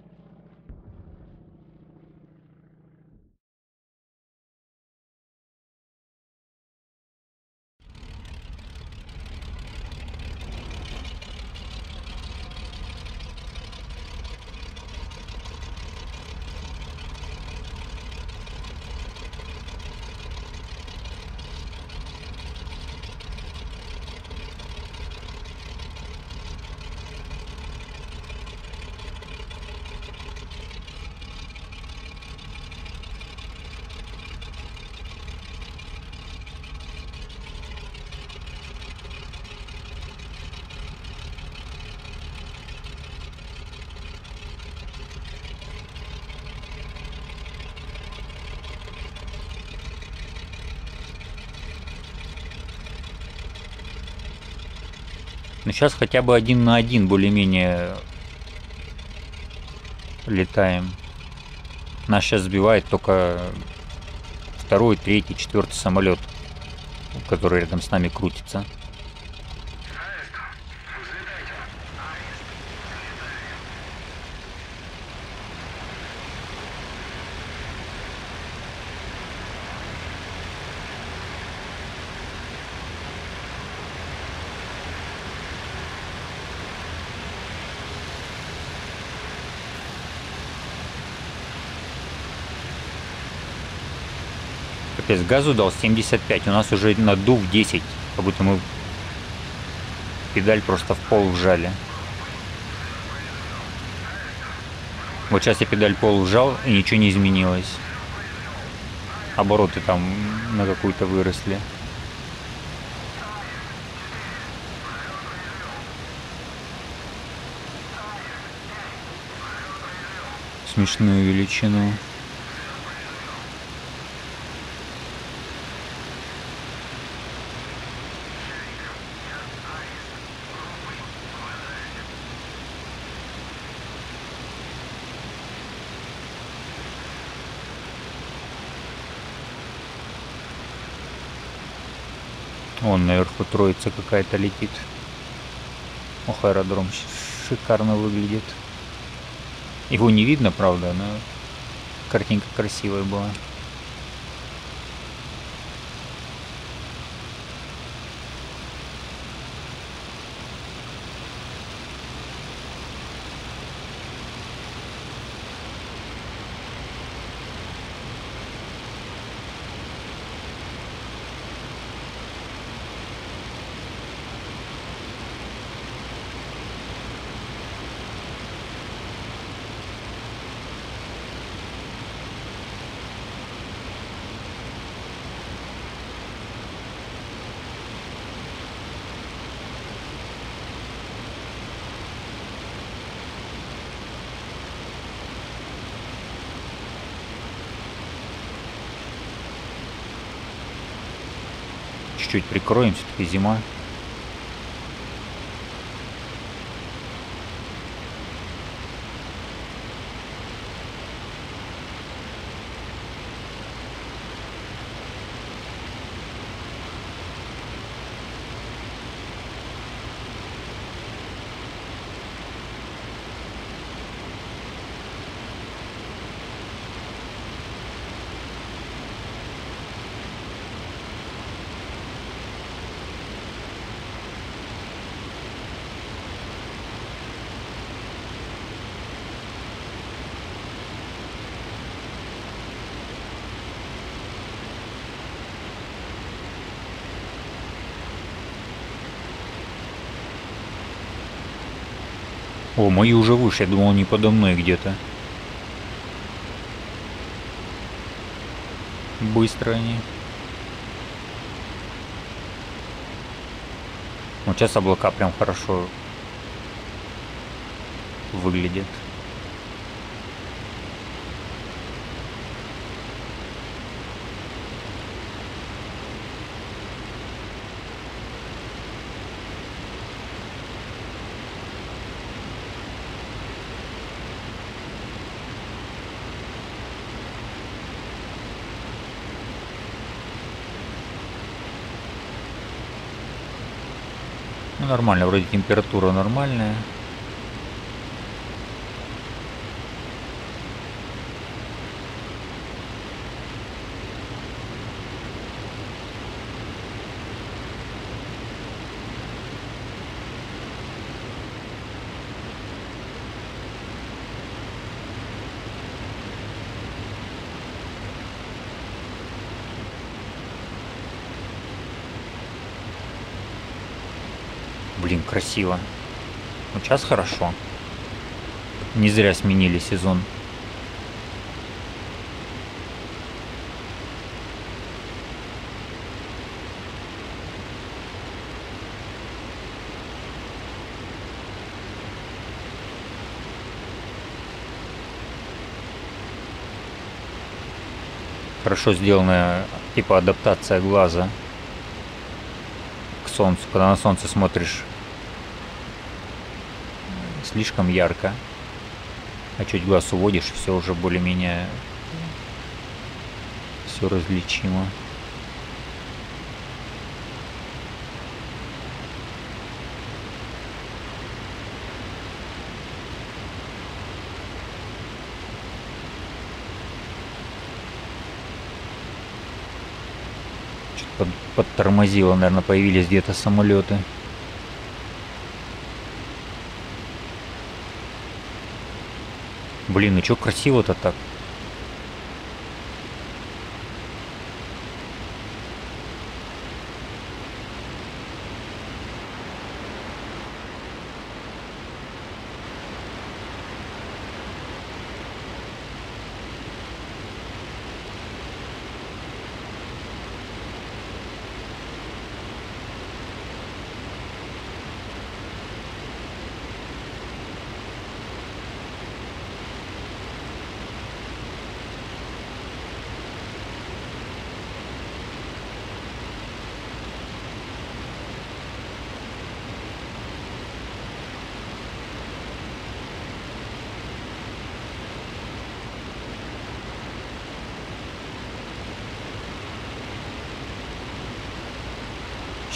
Но сейчас хотя бы 1 на 1 более-менее летаем. Нас сейчас сбивает только 2-й, 3-й, 4-й самолет, который рядом с нами крутится. Капец, газу дал 75, у нас уже надув 10, как будто мы педаль просто в пол вжали. Вот сейчас я педаль в пол вжал, и ничего не изменилось. Обороты там на какую-то выросли. Смешную величину. Вон наверху троица какая-то летит. Ох, аэродром шикарно выглядит. Его не видно, правда, но картинка красивая была. Чуть-чуть прикроем, все-таки зима. О, мои уже выше, я думал, они подо мной где-то. Быстро они. Вот сейчас облака прям хорошо выглядят. Ну, нормально, вроде температура нормальная. Блин, красиво. Вот сейчас хорошо. Не зря сменили сезон. Хорошо сделанная, типа, адаптация глаза к солнцу. Когда на солнце смотришь, слишком ярко, а чуть глаз уводишь, все уже более-менее все различимо. Подтормозило, наверное, появились где-то самолеты. Блин, ну чё красиво-то так?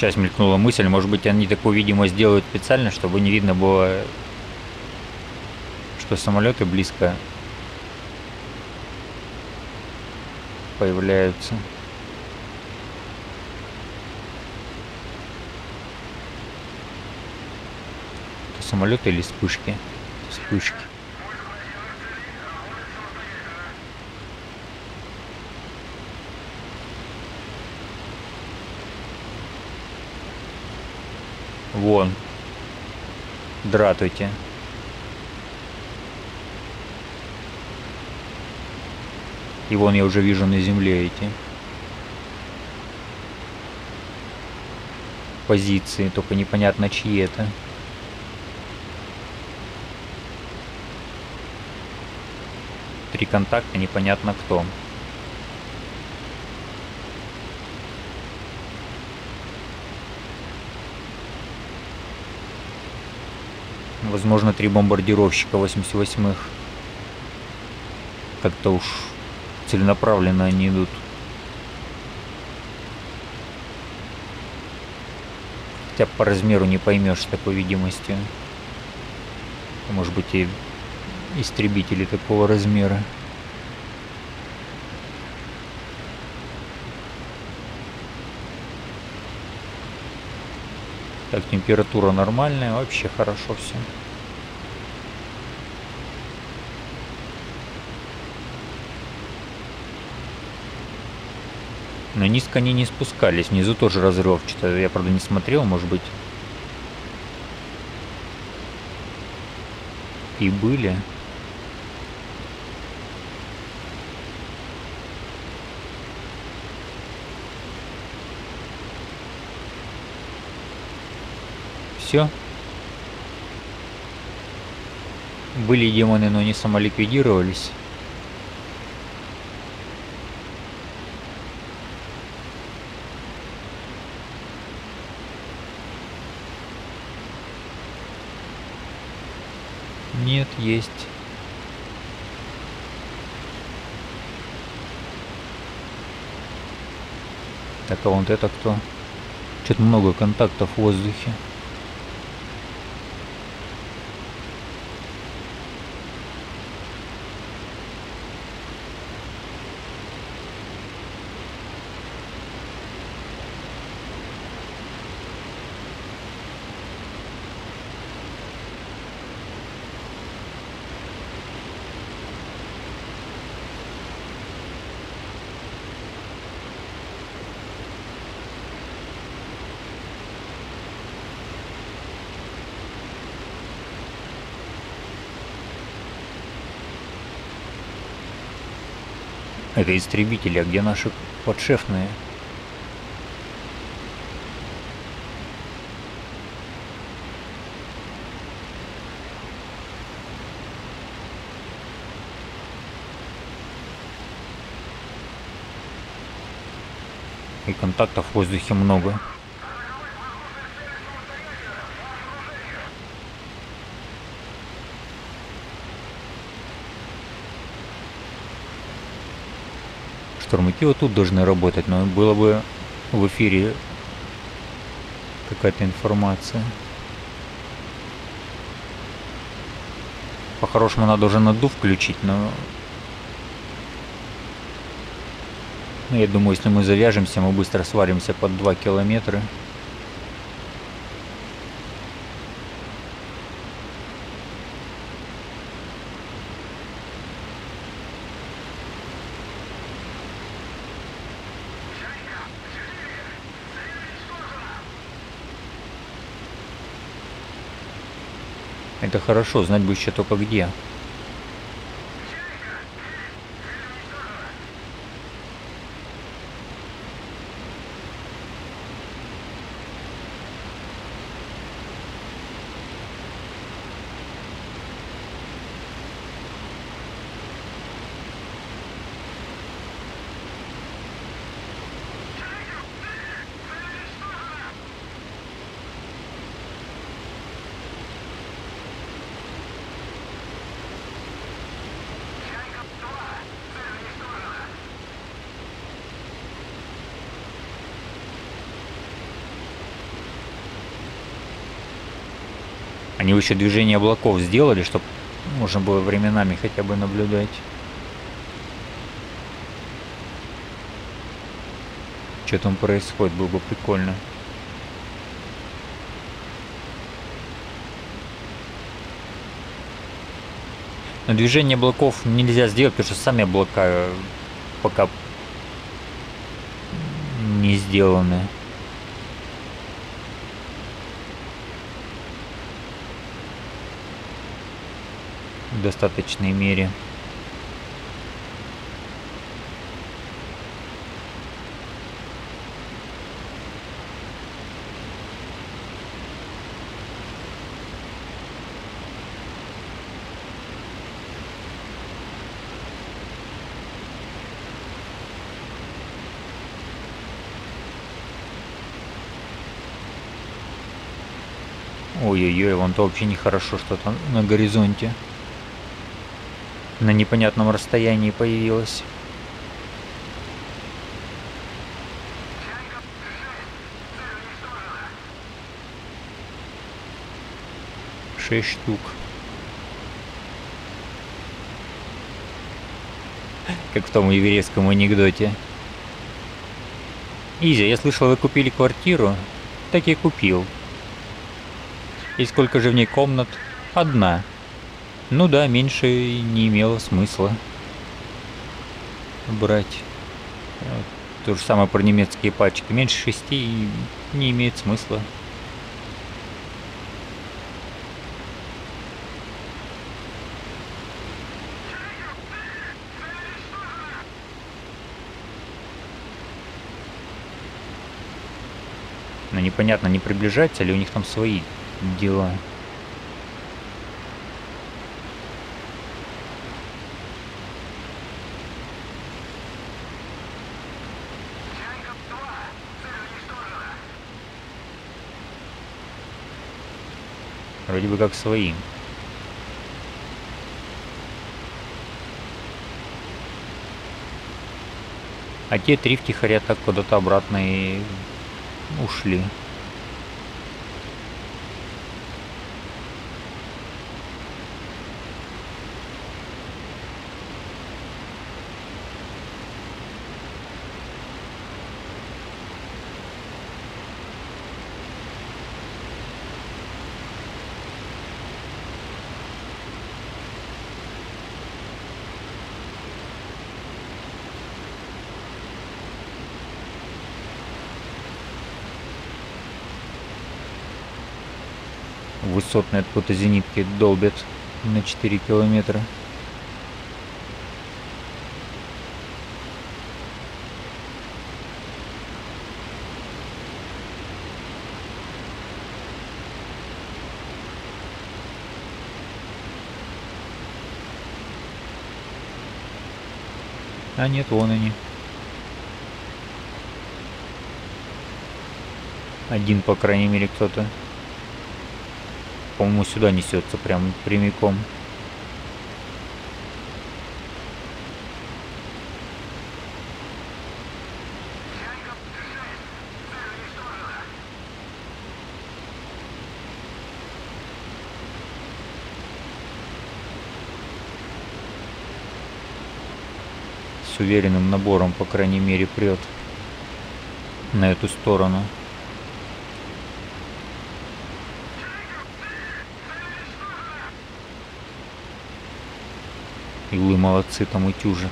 Сейчас мелькнула мысль, может быть, они такую видимость делают специально, чтобы не видно было, что самолеты близко появляются. Это самолеты или вспышки? Вспышки. Вон. Дратуйте. И вон я уже вижу на земле эти позиции, только непонятно, чьи это. Три контакта, непонятно кто. Возможно, 3 бомбардировщика 88-х. Как-то уж целенаправленно они идут. Хотя по размеру не поймешь с такой видимостью. Может быть, и истребители такого размера. Так, температура нормальная, вообще хорошо все. Но низко они не спускались, внизу тоже разрывчато. Я, правда, не смотрел, может быть, и были. Все. Были демоны, но не самоликвидировались. Нет, есть. Так, а вот это кто? Что-то много контактов в воздухе. Это истребители, а где наши подшефные? И контактов в воздухе много. Штурмовики вот тут должны работать, но было бы в эфире какая-то информация. По-хорошему надо уже наддув включить, но я думаю, если мы завяжемся, мы быстро свалимся под 2 километра. Это хорошо, знать бы еще только где. Они еще движение облаков сделали, чтобы можно было временами хотя бы наблюдать. Что там происходит, было бы прикольно. Но движение облаков нельзя сделать, потому что сами облака пока не сделаны. В достаточной мере. Ой-ой-ой, вон-то вообще нехорошо что-то на горизонте. На непонятном расстоянии появилось. Шесть штук. Как в том еврейском анекдоте. Изя, я слышал, вы купили квартиру? Так и купил. И сколько же в ней комнат? Одна. Ну да, меньше не имело смысла брать. То же самое про немецкие пачки. Меньше 6 не имеет смысла. Но непонятно, не приближается ли у них там свои дела. Вроде бы как свои. А те три втихаря так куда-то обратно и ушли. Высотные откуда зенитки долбят на 4 километра. А нет, вон они. Один, по крайней мере, кто-то. По-моему, сюда несется прям прямиком. С уверенным набором, по крайней мере, прет на эту сторону. Илы молодцы, там утюжат.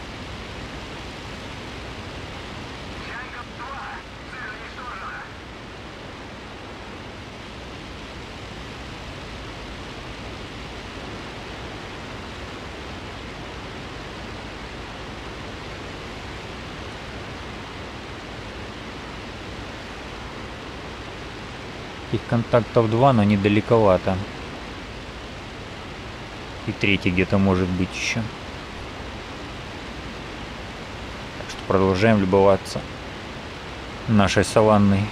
Их контактов 2, но недалековато. И третий где-то может быть еще. Так что продолжаем любоваться нашей саванной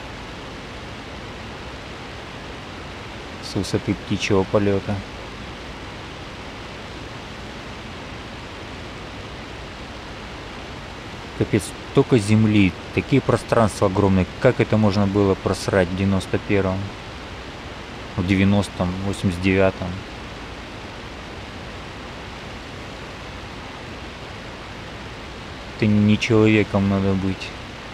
с высоты птичьего полета. Капец, только земли, такие пространства огромные. Как это можно было просрать в 91-м? в 90-м, 89-м. Ты не человеком надо быть.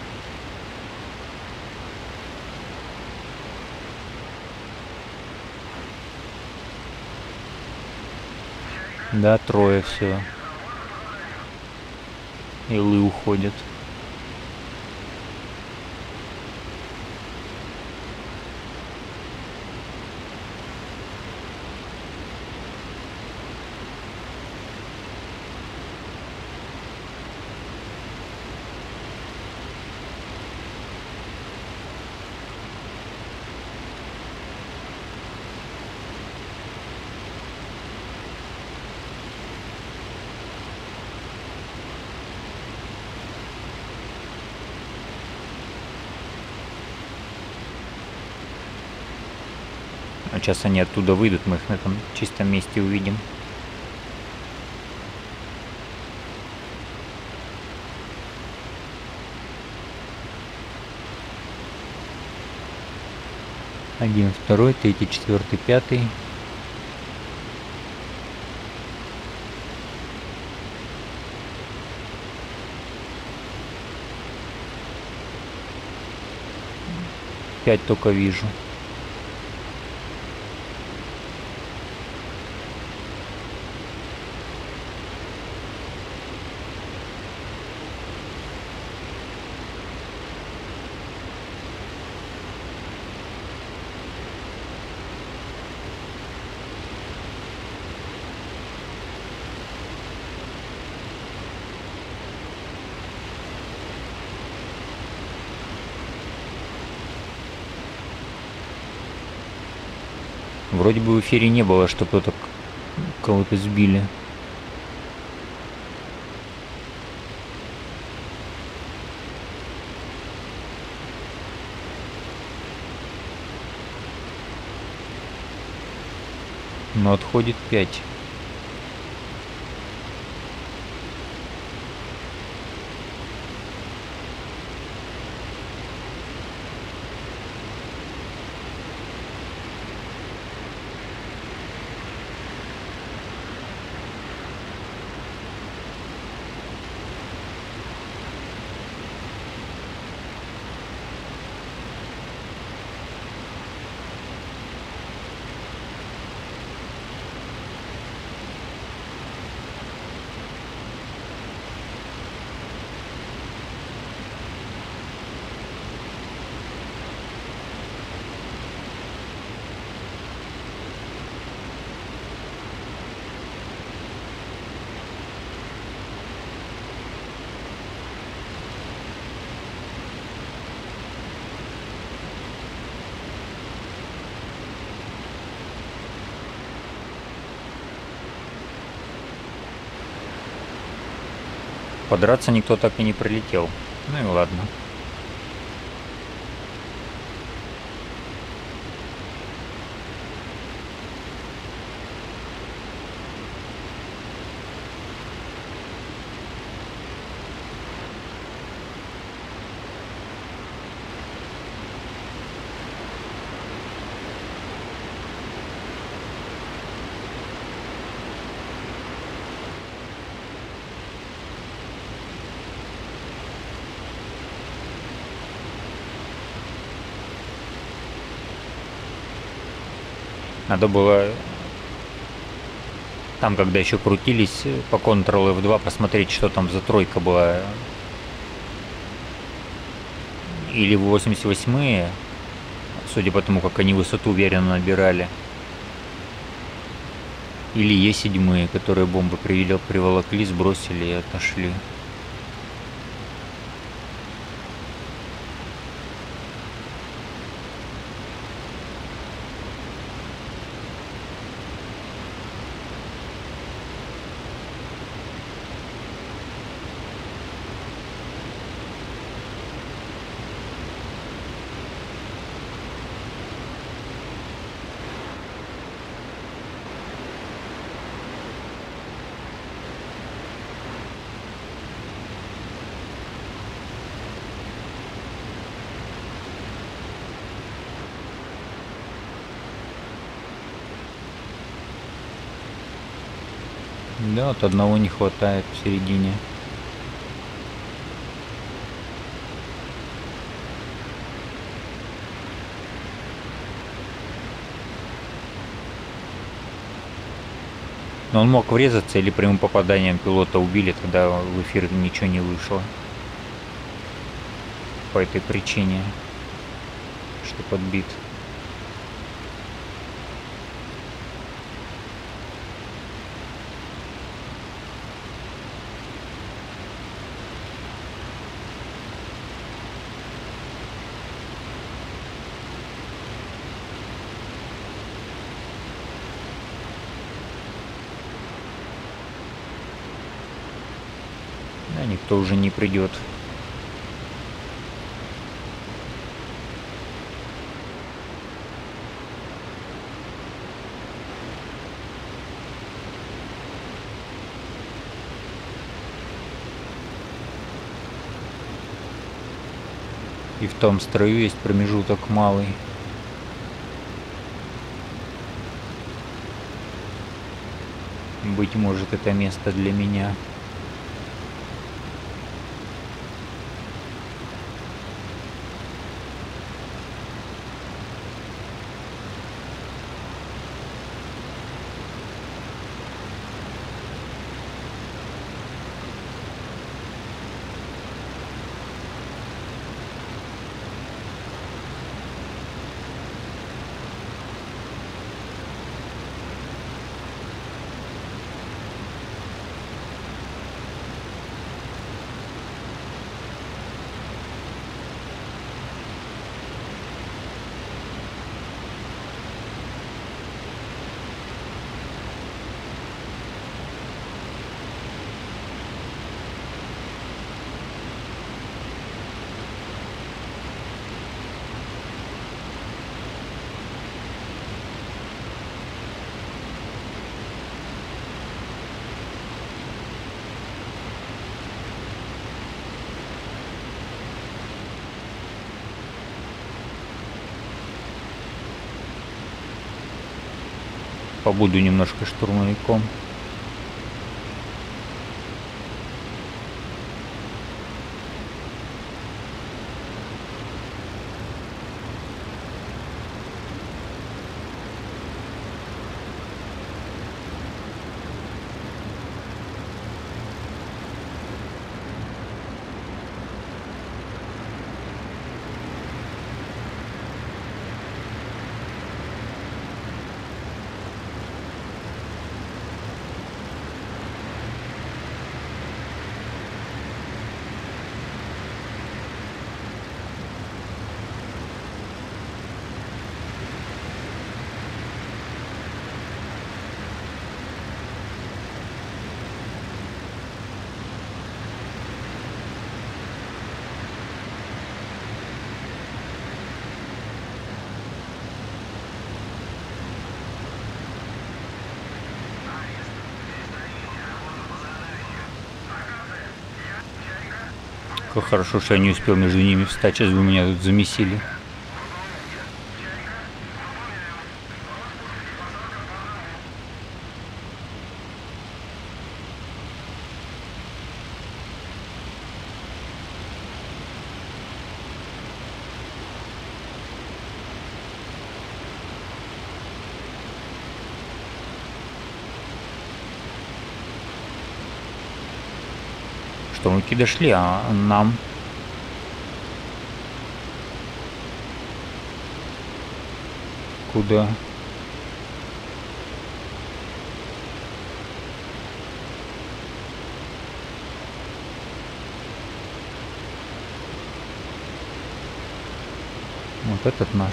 Да, трое все. Илы уходят. А сейчас они оттуда выйдут, мы их на этом чистом месте увидим. Один, второй, третий, четвертый, пятый. Пять только вижу. Вроде бы в эфире не было, что кто-то кого-то сбили. Но отходит 5. Подраться никто так и не прилетел. Ну и ладно. Надо было там, когда еще крутились, по Ctrl F2 посмотреть, что там за тройка была. Или в 88-е, судя по тому, как они высоту уверенно набирали. Или Е7-е, которые бомбы приволокли, сбросили и отошли. Да, вот одного не хватает в середине. Но он мог врезаться или прямым попаданием пилота убили, тогда в эфир ничего не вышло. По этой причине, что подбит. Да, никто уже не придет. И в том строю есть промежуток малый. Быть может, это место для меня. Побуду немножко штурмовиком. Как хорошо, что я не успел между ними встать, сейчас бы меня тут замесили. Штурмовики дошли, а нам... Куда? Вот этот наш.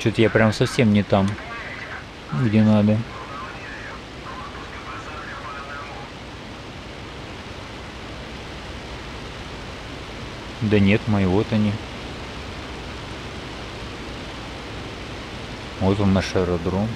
Что-то я прям совсем не там, где надо. Да нет, мои, вот они. Вот он, наш аэродром.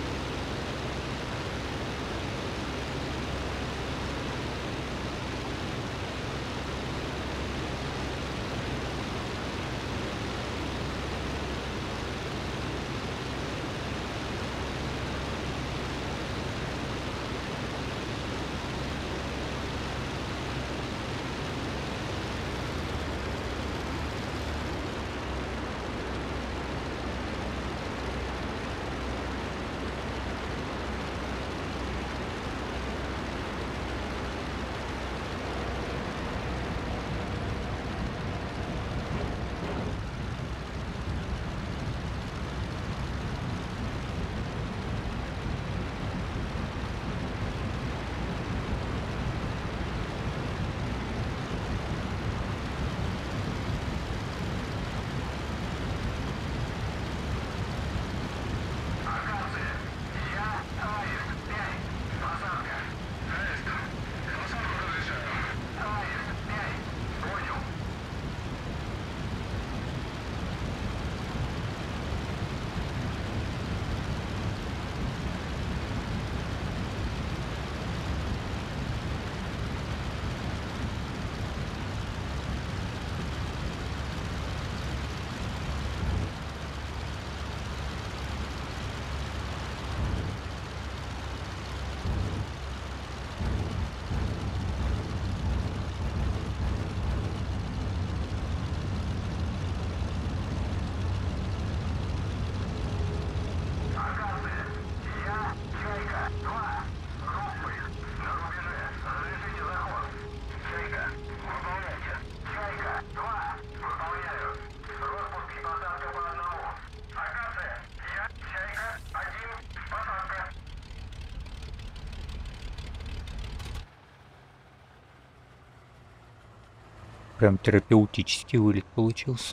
Прям терапевтический вылет получился.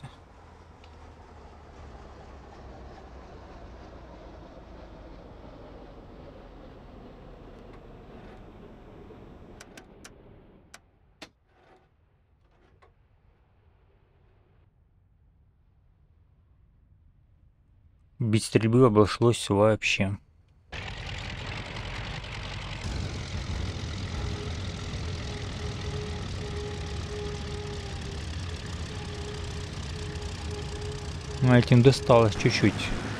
Без стрельбы обошлось вообще. Ну, этим досталось чуть-чуть.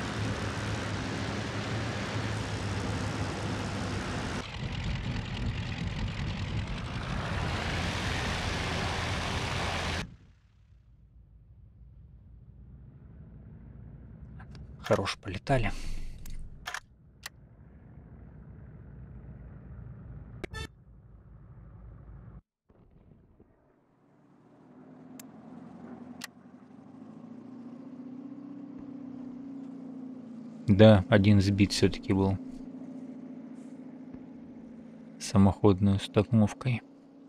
Хорош, полетали. Да, один сбит все-таки был. Самоходной установкой.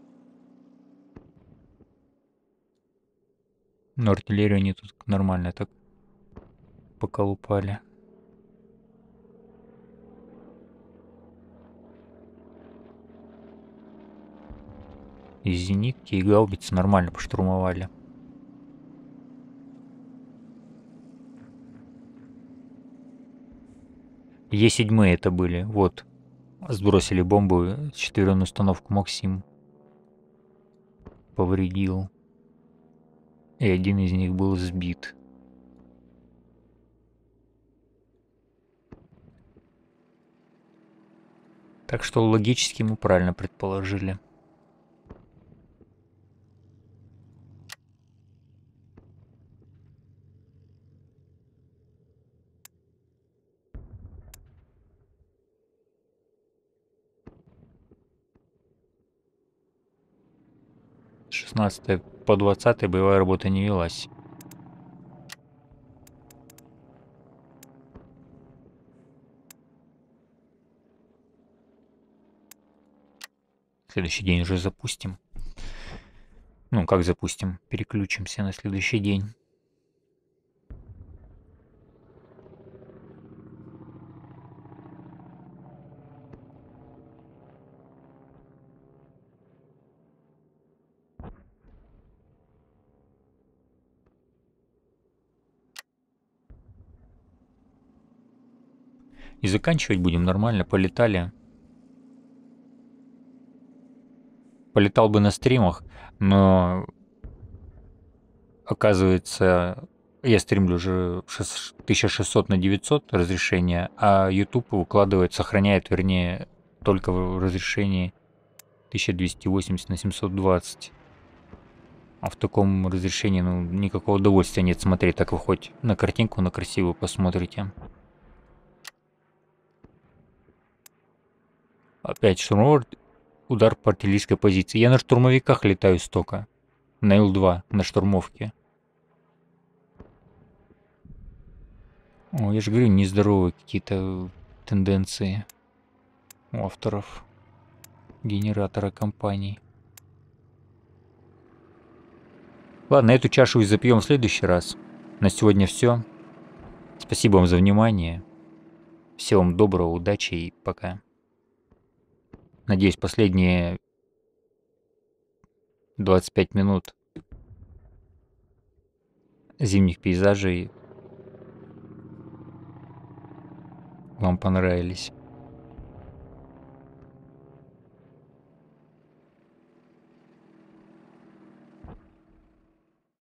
Но артиллерию они тут нормально так поколупали. И зенитки, и гаубицы нормально поштурмовали. Е7 это были, вот. Сбросили бомбу, 4-ную установку Максим повредил. И один из них был сбит. Так что логически мы правильно предположили. С 16 по 20 боевая работа не велась. Следующий день уже запустим. Ну, как запустим? Переключимся на следующий день. И заканчивать будем нормально. Полетали. Полетал бы на стримах, но оказывается, я стримлю уже 1600 на 900 разрешения, а YouTube выкладывает, сохраняет, вернее, только в разрешении 1280 на 720. А в таком разрешении, ну, никакого удовольствия нет смотреть. Так вы хоть на картинку, на красивую посмотрите. Опять штурмовой удар по артиллерийской позиции. Я на штурмовиках летаю столько. На Ил-2, на штурмовке. О, я же говорю, нездоровые какие-то тенденции у авторов генератора компаний. Ладно, эту чашу и запьем в следующий раз. На сегодня все. Спасибо вам за внимание. Всего вам доброго, удачи и пока. Надеюсь, последние 25 минут зимних пейзажей вам понравились.